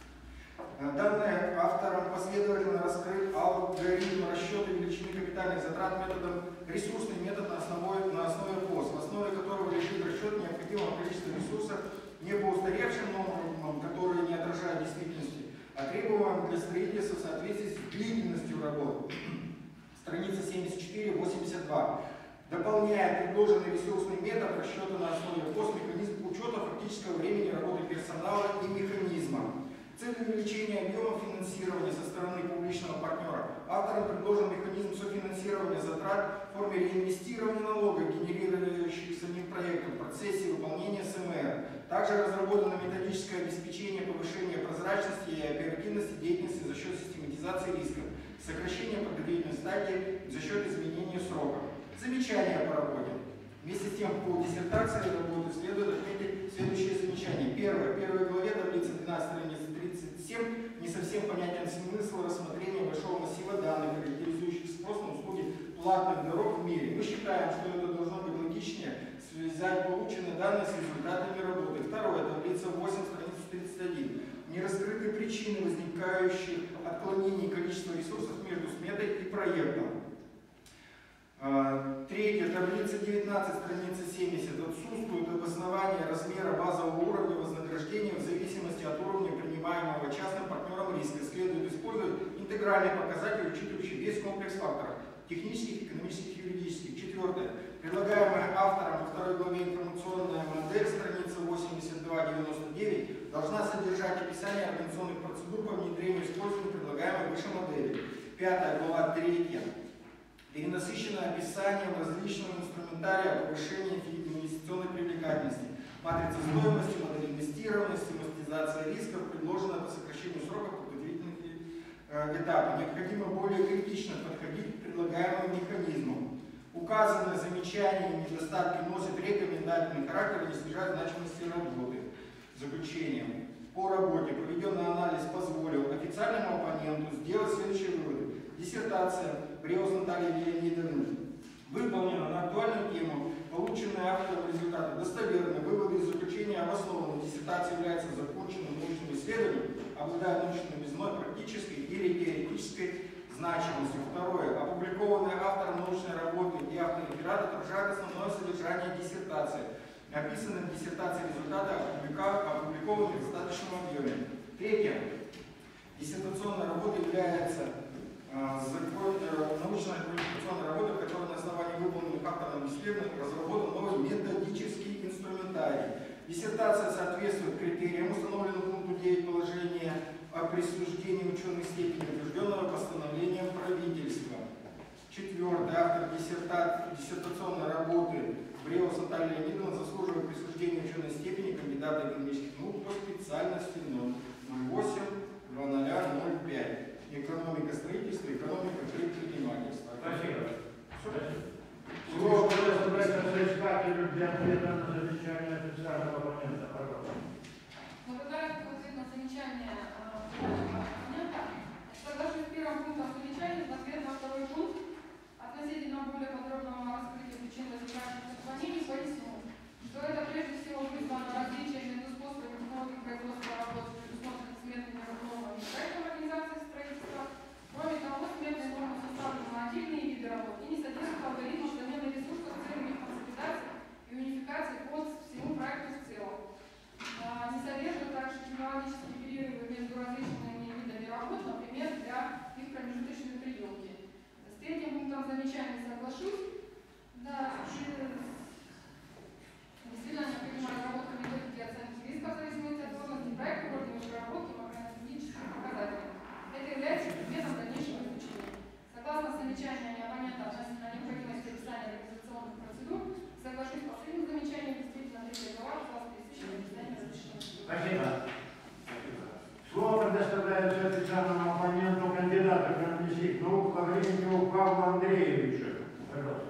Speaker 2: Данные автором последовательно раскрыт алгоритм расчета величины капитальных затрат методом ресурсный метод на основе, на основе ПОС, в основе которого лежит расчет необходимого количества ресурсов не по устаревшим нормам, которые не отражают действительности, а требуемым для строительства в соответствии с длительностью работы. Страница семьдесят четыре восемьдесят два. Дополняет предложенный ресурсный метод расчета на основе ПОС механизм учета фактического времени работы персонала и механизма. Целью увеличения объема финансирования со стороны публичного партнера автором предложен механизм софинансирования затрат в форме реинвестирования налога, генерирующих самим проектом в процессе выполнения СМР. Также разработано методическое обеспечение повышения прозрачности и оперативности деятельности за счет систематизации рисков, сокращения подготовительной стадии за счет изменения срока. Замечания по работе. Вместе с тем, по диссертации работы следует отметить следующие замечания. Первое. В первой главе таблицы двенадцать, страница тридцать семь не совсем понятен смысл рассмотрения большого массива данных, характеризующих спрос на услуги платных дорог в мире. Мы считаем, что это должно быть логичнее связать полученные данные с результатами работы. Второе. Таблица восемь, страница тридцать один. Не раскрыты причины возникающих отклонений количества ресурсов между сметой и проектом. Третье. Таблица девятнадцать, страница семьдесят. Отсутствует обоснование размера базового уровня вознаграждения в зависимости от уровня принимаемого частным партнером риска. Следует использовать интегральный показатель, учитывающий весь комплекс факторов технических, экономических и юридических. Четвертое. Предлагаемая автором во второй главе информационная модель, страница восемьдесят два девяносто девять, должна содержать описание организационных процедур по внедрению и использованию предлагаемой выше модели. Пятая. Глава третья. Перенасыщенное описанием различного инструментария повышения инвестиционной привлекательности. Матрица стоимости, модель инвестирования, систематизация рисков, предложена по сокращению сроков подготовительных э, этапов. Необходимо более критично подходить к предлагаемым механизмам. Указанные замечания и недостатки носят рекомендательный характер и не снижают значимости работы. Заключение. по работе. Проведенный анализ позволил официальному оппоненту сделать следующие выводы. Диссертация Бреус Натальи Леонидовны выполнена на актуальную тему, полученные автором результаты достоверны, выводы и заключения обоснованы. Диссертация является законченным научным исследованием, обладает научной новизной, практической или теоретической значимостью. Второе. Опубликованные автором научной работы и автореферат отражают основное содержание диссертации. Описаны в диссертации результаты опубликованы в достаточном объеме. Третье. Диссертационная работа является научная квалификационная работа, в которой на основании выполненных автором исследований разработан новый методический инструментарий. Диссертация соответствует критериям, установленным в пункту девять положения о присуждении ученой степени, утвержденного постановлением правительства. Четвертое. Автор диссертационной работы Бреус Наталья Леонидовна заслуживает присуждения ученой степени кандидата экономических наук по специальности ноль восемь два ноль ноль пять. Экономика строительства, экономика предпринимательства.
Speaker 1: Спасибо. Слово предоставляется соискателю для ответа на замечание официального оппонента. Пожалуйста.
Speaker 3: Благодарю за ответ на замечание оппонента. Соглашусь с первым пунктом замечания, в ответ на второй пункт относительно более подробного раскрытия причин возникающих отклонений поясню, что это прежде всего вызвано различием между способами технологии производства работ, предусмотренных сметными нормами и проектом организации строительства. Кроме того, сметные нормы составлены на отдельные виды работ и не содержат алгоритмов замены ресурсов с целью их консолидации и унификации по всему проекту в целом. А, не содержат также технологические перерывы между различными видами работ, например, для их промежуточной приемки. С третьим пунктом замечания соглашусь. Да, действительно необходима разработка методики оценки риска в зависимости от сложности проекта, уровня разработки, макроэкономических показателей. Это является предметом дальнейшего изучения. Согласно замечанию оппонента относительно необходимости описания организационных процедур, соглашусь с последним замечанием, действительно третья глава осталась пресечена описание различных.
Speaker 1: Спасибо. Слово предоставляется официальному оппоненту кандидата экономических наук Лаврентьеву Павлу Андреевичу. Пожалуйста.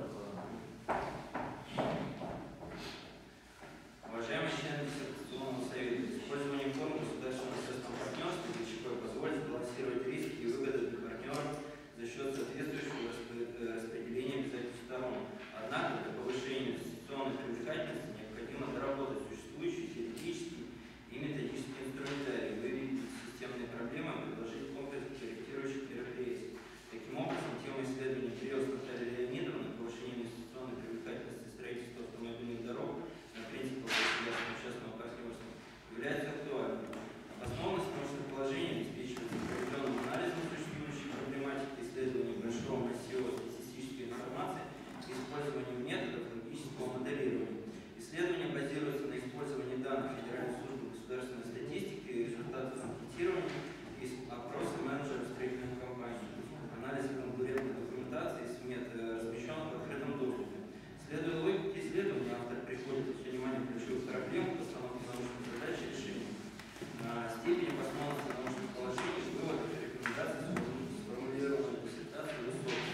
Speaker 10: Уважаемые члены диссертационного совета, использование форм государственного естественного партнерства ключевой позволит сбалансировать риски и выгоды для партнеров за счет соответствующего распределения обязательств сторон. Однако для повышения инвестиционной привлекательности необходимо доработать существующие теоретические и методические инструментарии, выявить системные проблемы и предложить комплекс корректирующих мероприятий. Таким образом, тема исследования Бреус Натальи Леонидовны «Повышение инвестиционной привлекательности строительства автомобильных дорог на принципах государственного частного партнерства» является актуальной. Обоснованность научных положений обеспечивается проведенным анализом существующей проблематики, исследованием большого массива статистической информации и использованием методов логического моделирования. Исследование базируется на использовании данных Федеральной службы государственной статистики и результатов анкетирования из опроса менеджеров строительных компаний, анализ конкурентной документации и смет, размещенных в открытом доступе. Следуя логике исследования, автор приходит к пониманию ключевых проблем, постановки научных задач и решений. Степень обоснованности научных положений, выводов и рекомендаций сформулированных в диссертации высокая.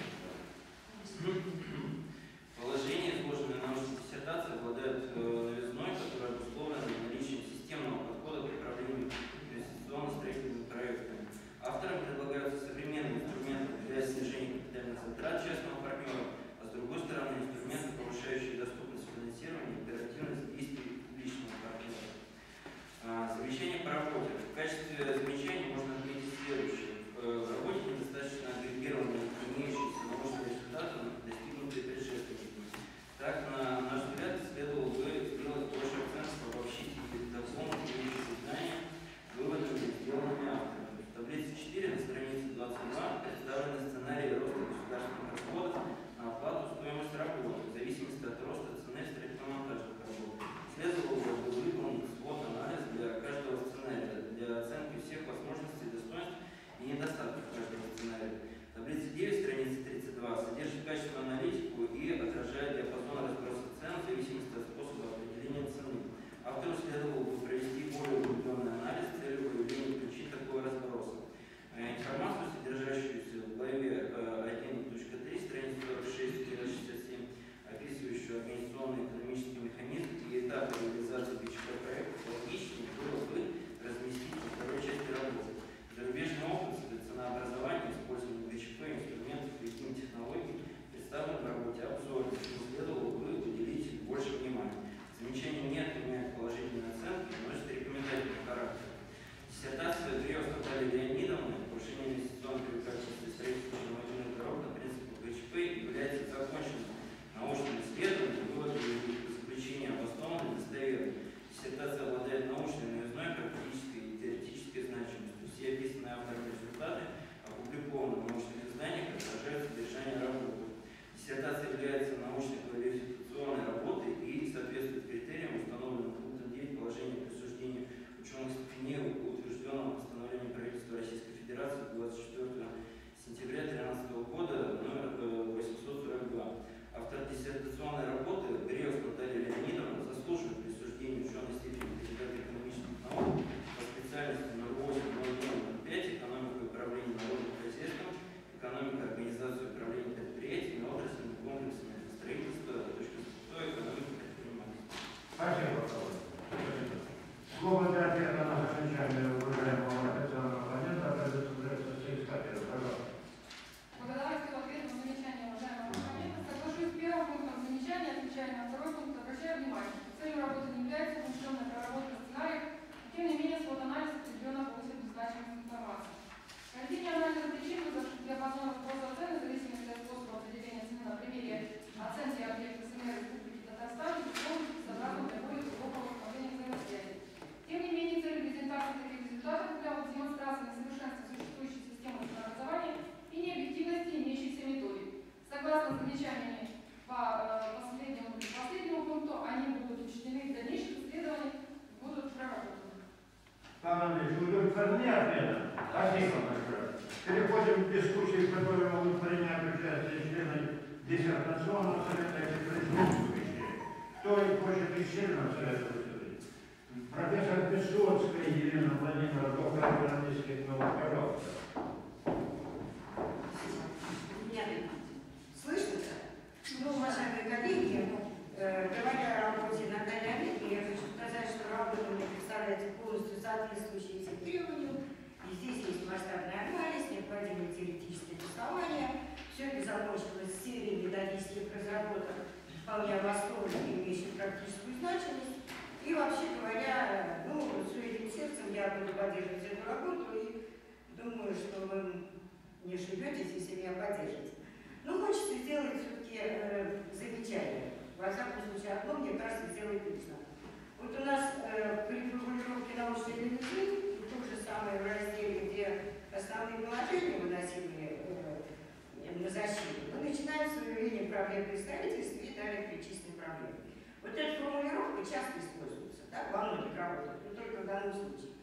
Speaker 10: Положения, изложенные в научной диссертации, обладают новизной, которая обусловлена наличием системного подхода к управлению инвестиционно-строительными проектами. Авторам предлагаются современные инструменты для снижения капитальных затрат частного партнера, а с другой стороны инструменты, повышающие доступность финансирования и оперативность действий публичного партнера. Замечание по работе. В качестве замечания можно отметить следующее. В работе недостаточно агрегированы имеющиеся научные результаты, достигнутые предшественниками. Так, на наш взгляд, следовало бы сделать больше акцент, обобщить и дополнить имеющиеся знания выводами, сделанными авторами. В таблице четыре на странице двадцать два представлены сценарии роста государственных расходов на оплату стоимости работы в зависимости от роста цены строительно-монтажных работ. Следовало бы выполнить свод-анализ для каждого сценария, для оценки всех возможностей и достоинств и Натальей Леонидовной повышение инвестиционной привлекательности строительства автомобильных дорог на принципах Г Ч П является законченным научным исследованием, выводы и заключения обоснованной, достоверной. Диссертация обладает научной, новизной, практической и теоретической значимостью. Все описанные авторами результаты опубликованы в научных изданиях и отражают содержание работы. Диссертация является научно-квалификационной работой и соответствует критериям, установленным пунктом девять положения присуждения ученых степеней, утвержденного постановлением правительства Российской Федерации двадцать четвёртого сентября две тысячи тринадцатого года номер восемьсот сорок два. Автор диссертационной работы Греус Наталья Леонидовна заслуживает присуждения ученой степени кандидата экономических наук по специальности ноль восемь ноль ноль ноль пять экономика управления народным хозяйством, экономика организации управления предприятиями, отраслями, комплексами строительства, точка сто, экономика предпринимательства.
Speaker 1: Спасибо. Слово для ответа на замечание уважаемого официального оппонента предоставляется соискателю. Пожалуйста.
Speaker 3: Благодарю за ответ на замечание уважаемого оппонента. Соглашусь с первым пунктом замечания, отвечая на второй пункт, обращаю внимание, что целью работы не является углубленная проработка сценариев, тем не менее свод анализ определенно повысит значимость информации. Проведение анализа причин, вызвавших диапазон спроса цены, в зависимости от способа определения цены на примере оценки объекта СНР Республики Татарстан, используется сообразно для более глубокого управления взаимосвязи. Тем не менее, целью презентации таких результатов являлась демонстрация несовершенства существующей системы ценообразования и необъективности имеющихся методик. Согласно замечаниями по э, последнему, последнему пункту, они будут учтены в дальнейших исследованиях и будут проработаны.
Speaker 1: Пан Андреевич, удовлетворены ответом? Спасибо большое. Переходим к дискуссии, в которой могут принять участие члены диссертационного совета и присутствующие. Кто хочет из членов совета выступить? Профессор Песоцкая Елена Владимировна, доктор экономических наук, пожалуйста.
Speaker 7: Меня слышно? Ну, уважаемые коллеги, э, говоря о работе Натальи Олеговны, я хочу сказать, что работа мне представляется полностью соответствующей этим требованиям. И здесь есть масштабный анализ, необходимое теоретическое обоснование. Все это закончилось серией методических разработок, вполне обоснованных, имеющих практическую значимость. И вообще говоря, ну, с этим сердцем я буду поддерживать эту работу и думаю, что вы не ошибетесь, если меня поддержите. Но хочется сделать все-таки э, замечание. Во всяком случае, одно, мне кажется, сделать нужно. Вот у нас э, при формулировке научной медицины, то же самое в разделе, где основные положения выносимые э, на защиту, мы начинаем с выявления проблем представительства и далее перечисленные проблемы. Вот эта формулировка часто используется, да, во многих работах, но только в данном случае.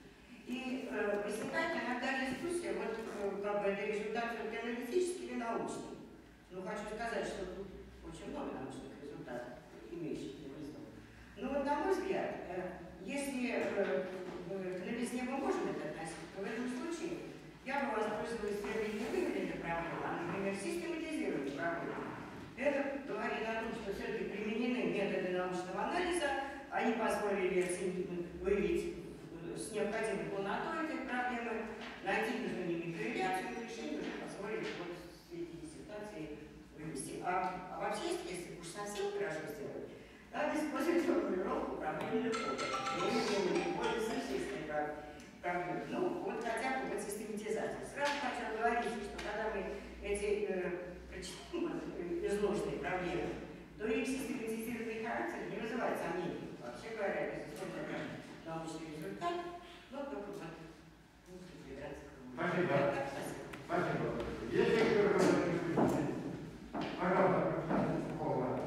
Speaker 7: И э, возникает иногда дискуссия, вот э, как бы это результат все-таки аналитический или научный. Ну, хочу сказать, что тут очень много научных результатов, имеющих вызов. Но вот, на мой взгляд, э, если э, к новизне мы можем это относить, то в этом случае я бы воспользовалась первой не выявлением проблем, а, например, систематизированием проблем. Это говорит о том, что все-таки применены методы научного анализа, они позволили оценить, выявить с необходимой полнотой этой проблемы, найти между ними корреляцию, и решение уже позволили вот эти диссертации вывести. А, а вообще, если уж совсем хорошо сделать, надо использовать формулировку проблемных кодов. Выявление более существенной проблемы. Ну, вот хотя бы вот систематизация. Сразу хочу говорить, что когда мы эти э, прочитаем изложенные проблемы, то их систематизированный характер не вызывает сомнений. Вообще говоря, безусловно, это научный результат, но только вот нужно прибираться к нему.
Speaker 1: Спасибо. Спасибо. Есть еще что-то? Пожалуйста, профессор Сухова.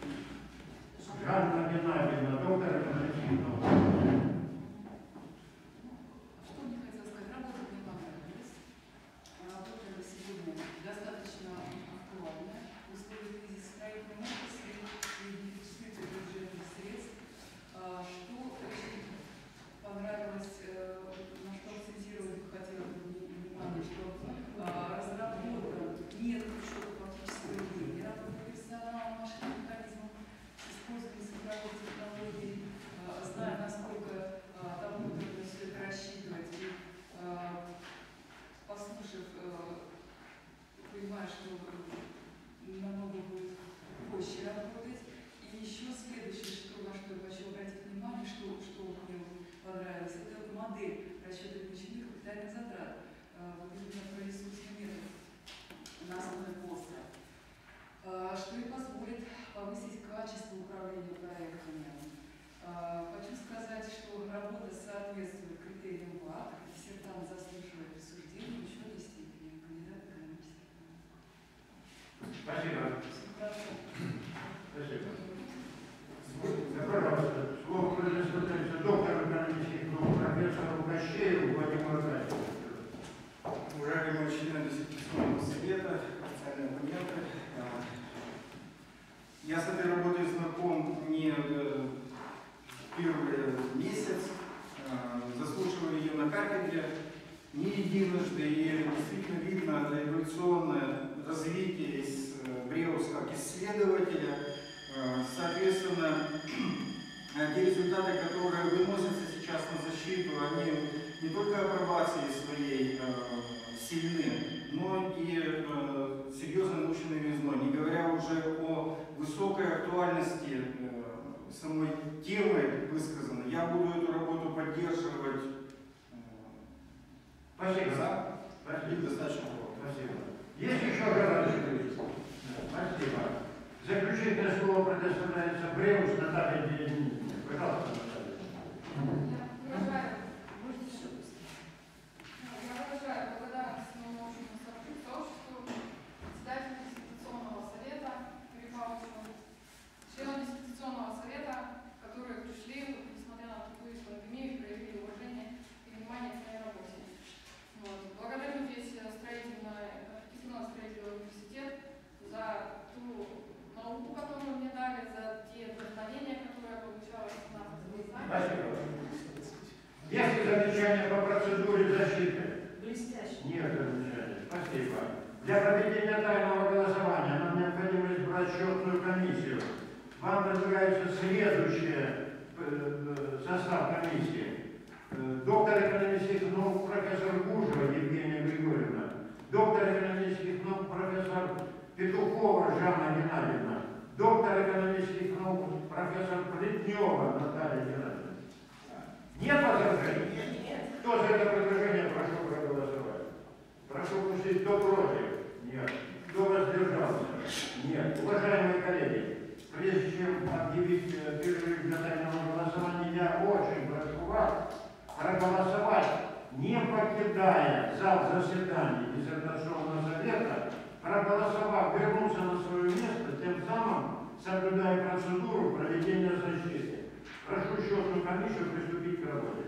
Speaker 1: Жанна Геннадьевна, доктор экономических наук.
Speaker 11: Что мне хотелось сказать? Работа мне понравилась. Работа на сегодня достаточно актуальна. В условиях кризиса строительной отрасли и дефицита бюджетных средств. Что очень понравилось, на что акцентировать хотела бы внимание, что разработан метод учета фактического времени работы персонала, машин, механизмов, использование цифровых технологий, зная, насколько давно трудно все это рассчитывать, и послушав, понимаю, что намного будет проще работать. И еще следующее, что, на что я хочу обратить внимание, что, что мне понравилось, это модель расчета величины капитальных затрат, э, вот именно про ресурсный метод на основе ГОСТа, э, что и позволит повысить качество управления проектами. Э, хочу сказать, что работа соответствует критериям ВАК, диссертант заслуживает присуждения в ученой степени, кандидат экономических наук.
Speaker 1: Спасибо.
Speaker 11: Спасибо.
Speaker 1: Спасибо. Пожалуйста, слово предоставляется доктору экономических наук, профессору Кощееву Владимиру Аркадьевичу.
Speaker 2: Уважаемые члены Диссертационного совета, специальные оппоненты, я с этой работой знаком не первый месяц, заслушиваю ее на кафедре не единожды, и действительно видно эволюционное развитие из Бреус как исследователя. Соответственно, те результаты, которые выносятся сейчас на защиту, они не только апробацией своей э, сильны, но и э, серьезной научной новизной, не говоря уже о высокой актуальности э, самой темы высказанной. Я буду эту работу поддерживать. Э,
Speaker 1: Спасибо.
Speaker 2: За.
Speaker 1: Спасибо.
Speaker 2: Достаточно.
Speaker 1: Спасибо. Есть еще желающие? Спасибо. Заключительное слово предоставляется Бреус Наталье Денисовне. Пожалуйста, Наталья.
Speaker 3: Я выражаю, я выражаю благодарность своему научному сообществу, председателю диссертационного совета Юрию Павловичу, членам диссертационного совета, которые пришли, несмотря на такую пандемию, проявили уважение и внимание к своей работе. Вот. Благодарю здесь строительный, архитектурно-строительный университет за ту науку, которую мне дали, за те вдохновения, которые я получала от нас.
Speaker 1: Спасибо. Есть ли замечания по процедуре защиты?
Speaker 7: Блестяще.
Speaker 1: Нет замечаний. Спасибо. Для проведения тайного голосования нам необходимо избрать счетную комиссию. Вам предлагается следующий состав комиссии. Доктор экономических наук профессор Гужева Евгения Григорьевна, доктор экономических наук профессор Петухова Жанна Геннадьевна, доктор экономических наук профессор Плетнева Наталья Геннадьевна. Нет возражений?
Speaker 7: Нет.
Speaker 1: Кто за это предложение, прошу проголосовать. Прошу пустить, кто против? Нет. Кто воздержался? Нет. Уважаемые коллеги, прежде чем объявить перерыв для тайного голосования, я очень прошу вас проголосовать, не покидая зал заседаний диссертационного совета, проголосовав, вернуться на свое место, тем самым соблюдая процедуру проведения защиты. Прошу счетную комиссию приступить к работе.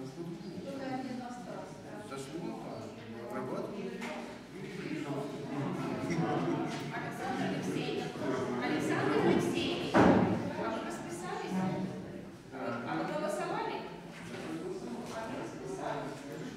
Speaker 11: Только один остался.
Speaker 5: Зашло, обрабатывают.
Speaker 8: Александр Алексеевич. Александр Алексеевич. А вы расписались? А вы голосовали? А вы расписались?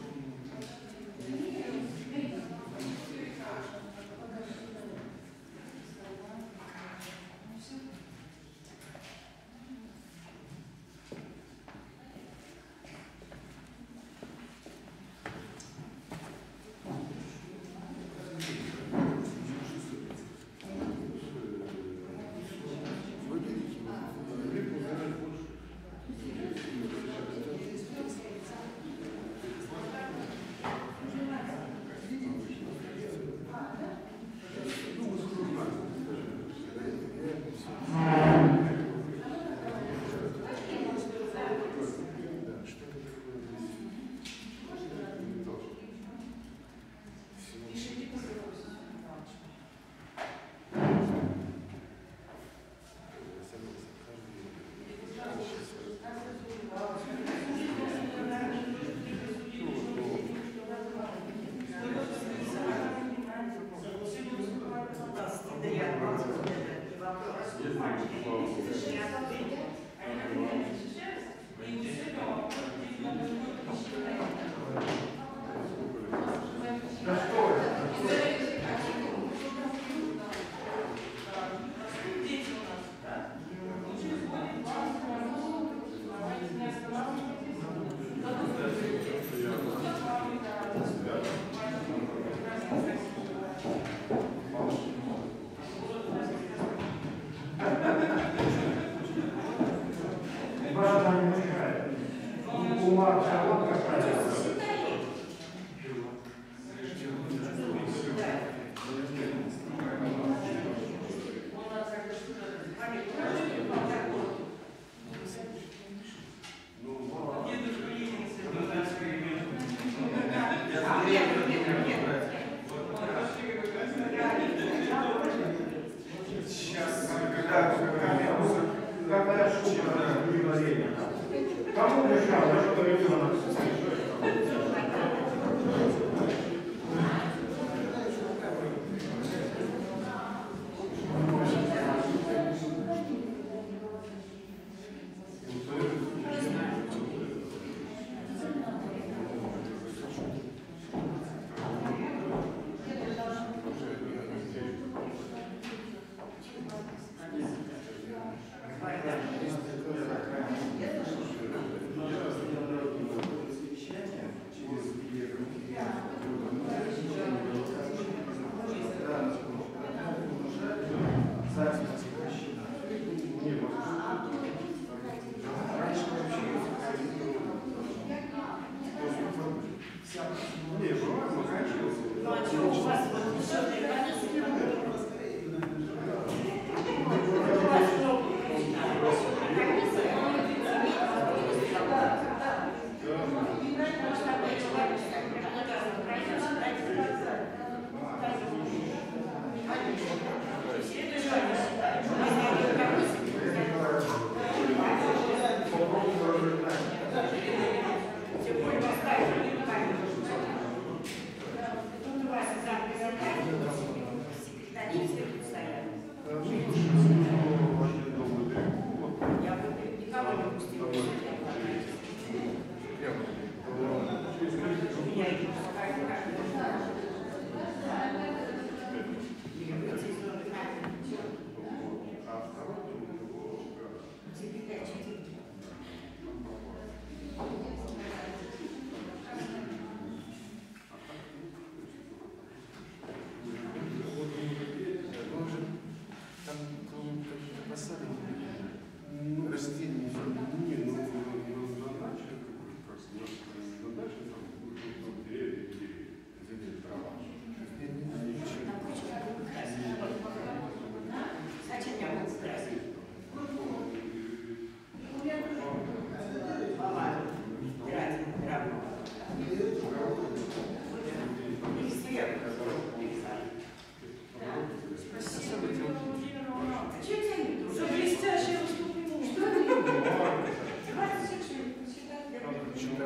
Speaker 1: Какая шутка, кому мешало, что ребенок
Speaker 2: Я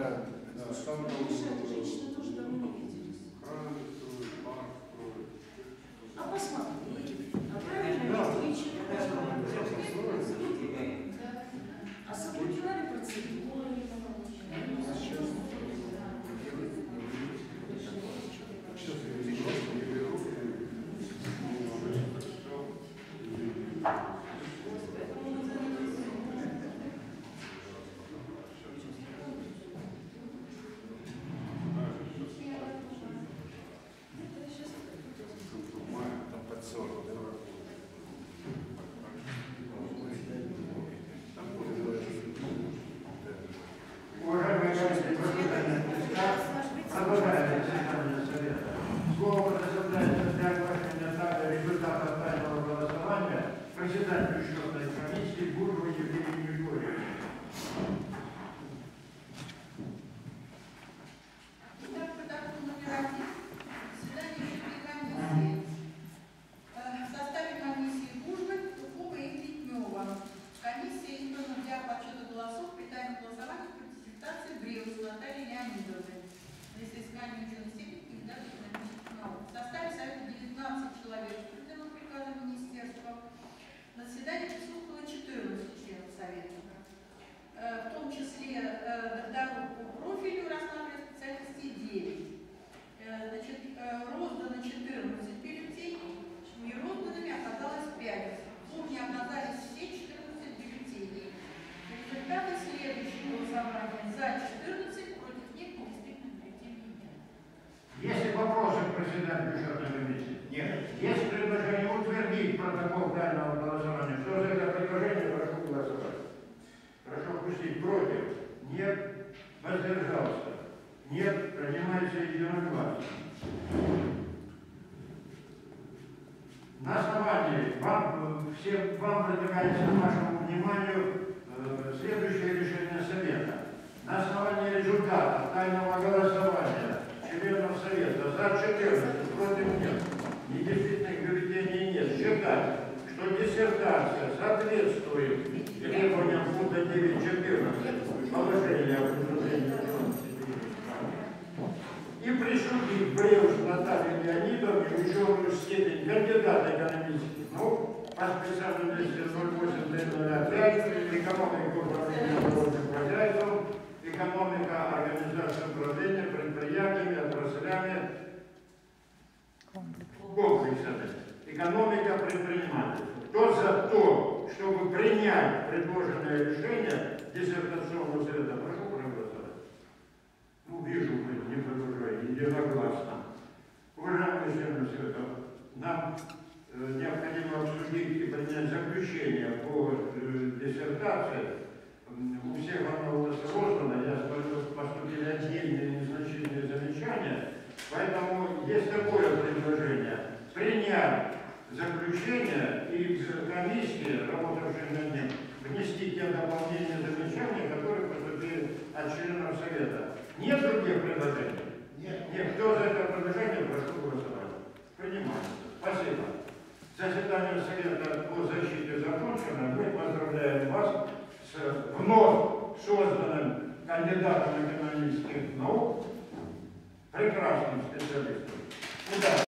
Speaker 6: Слушайте, Миша, женщины тоже давно не виделись.
Speaker 9: Краны строят, парк строят.
Speaker 6: А посмотри, а правильно вычет, а соблюдена ли процедура?
Speaker 1: Уважаемые коллеги, продолжаем заседание Совета. Слово предоставляется для оглашения также результатов тайного голосования председателю счетной комиссии Гурьеву Евгению Григорьевичу.
Speaker 12: Итак, протокол номер один. Заседание счетной комиссии. В составе комиссии Гужбы, Тукова и Плетнева. Комиссия избрана для подсчета голосов при тайном голосовании по диссертации Бреус Натальи Леонидовны на изыскание ученой степени кандидата экономических наук. В составе совета девятнадцать человек, утверждено приказом министерства. На заседании присутствовало четырнадцать членов совета. В том числе докторов по профилю рассматривали специальности девять. Значит, роздано четырнадцать бюллетеней, и розданными оказалось пять. В урне оказались все четырнадцать бюллетеней. Результаты следующего голосования: за четырнадцать, против них недействительных бюллетеней нет.
Speaker 1: Есть ли вопросы к председателю счетной комиссии?
Speaker 2: Нет.
Speaker 1: Есть предложение утвердить протокол тайного голосования. Что за это предложение? Прошу голосовать. Прошу пустить против. Нет. Воздержался. Нет. Принимается единогласно. На основании вам, всем, вам предлагается вашему вниманию э, следующее решение Совета. На основании результатов тайного голосования членов Совета за четырнадцать, против нет, недействительных бюллетеней нет, считать, что диссертация соответствует требованиям пункта девять четырнадцать положения о присуждении и присудить Бреус Наталье Леонидовне ученую степень кандидата экономических наук по специальности ноль восемь ноль пять экономика управления народным хозяйством, экономика организации управления предприятиями, отраслями, комплексами, экономика предпринимательства. Кто за то, чтобы принять предложенное решение диссертационного совета, прошу проголосовать. Ну, вижу, вы не продолжаете, единогласно. Уважаемые члены Совета, нам э, необходимо обсудить и принять заключение по э, диссертации. У всех оно у нас роздано, я смотрю, поступили отдельные незначительные замечания, поэтому есть такое предложение: принять заключение и в комиссии, работавшей над ним, внести те дополнения и замечания, которые поступили от членов Совета. Нет других предложений?
Speaker 4: Нет.
Speaker 1: Нет. Кто за это предложение, прошу голосовать. Принимается. Спасибо. Заседание Совета по защите закончено. Мы поздравляем вас с вновь созданным кандидатом экономических наук, прекрасным специалистом. Удачи!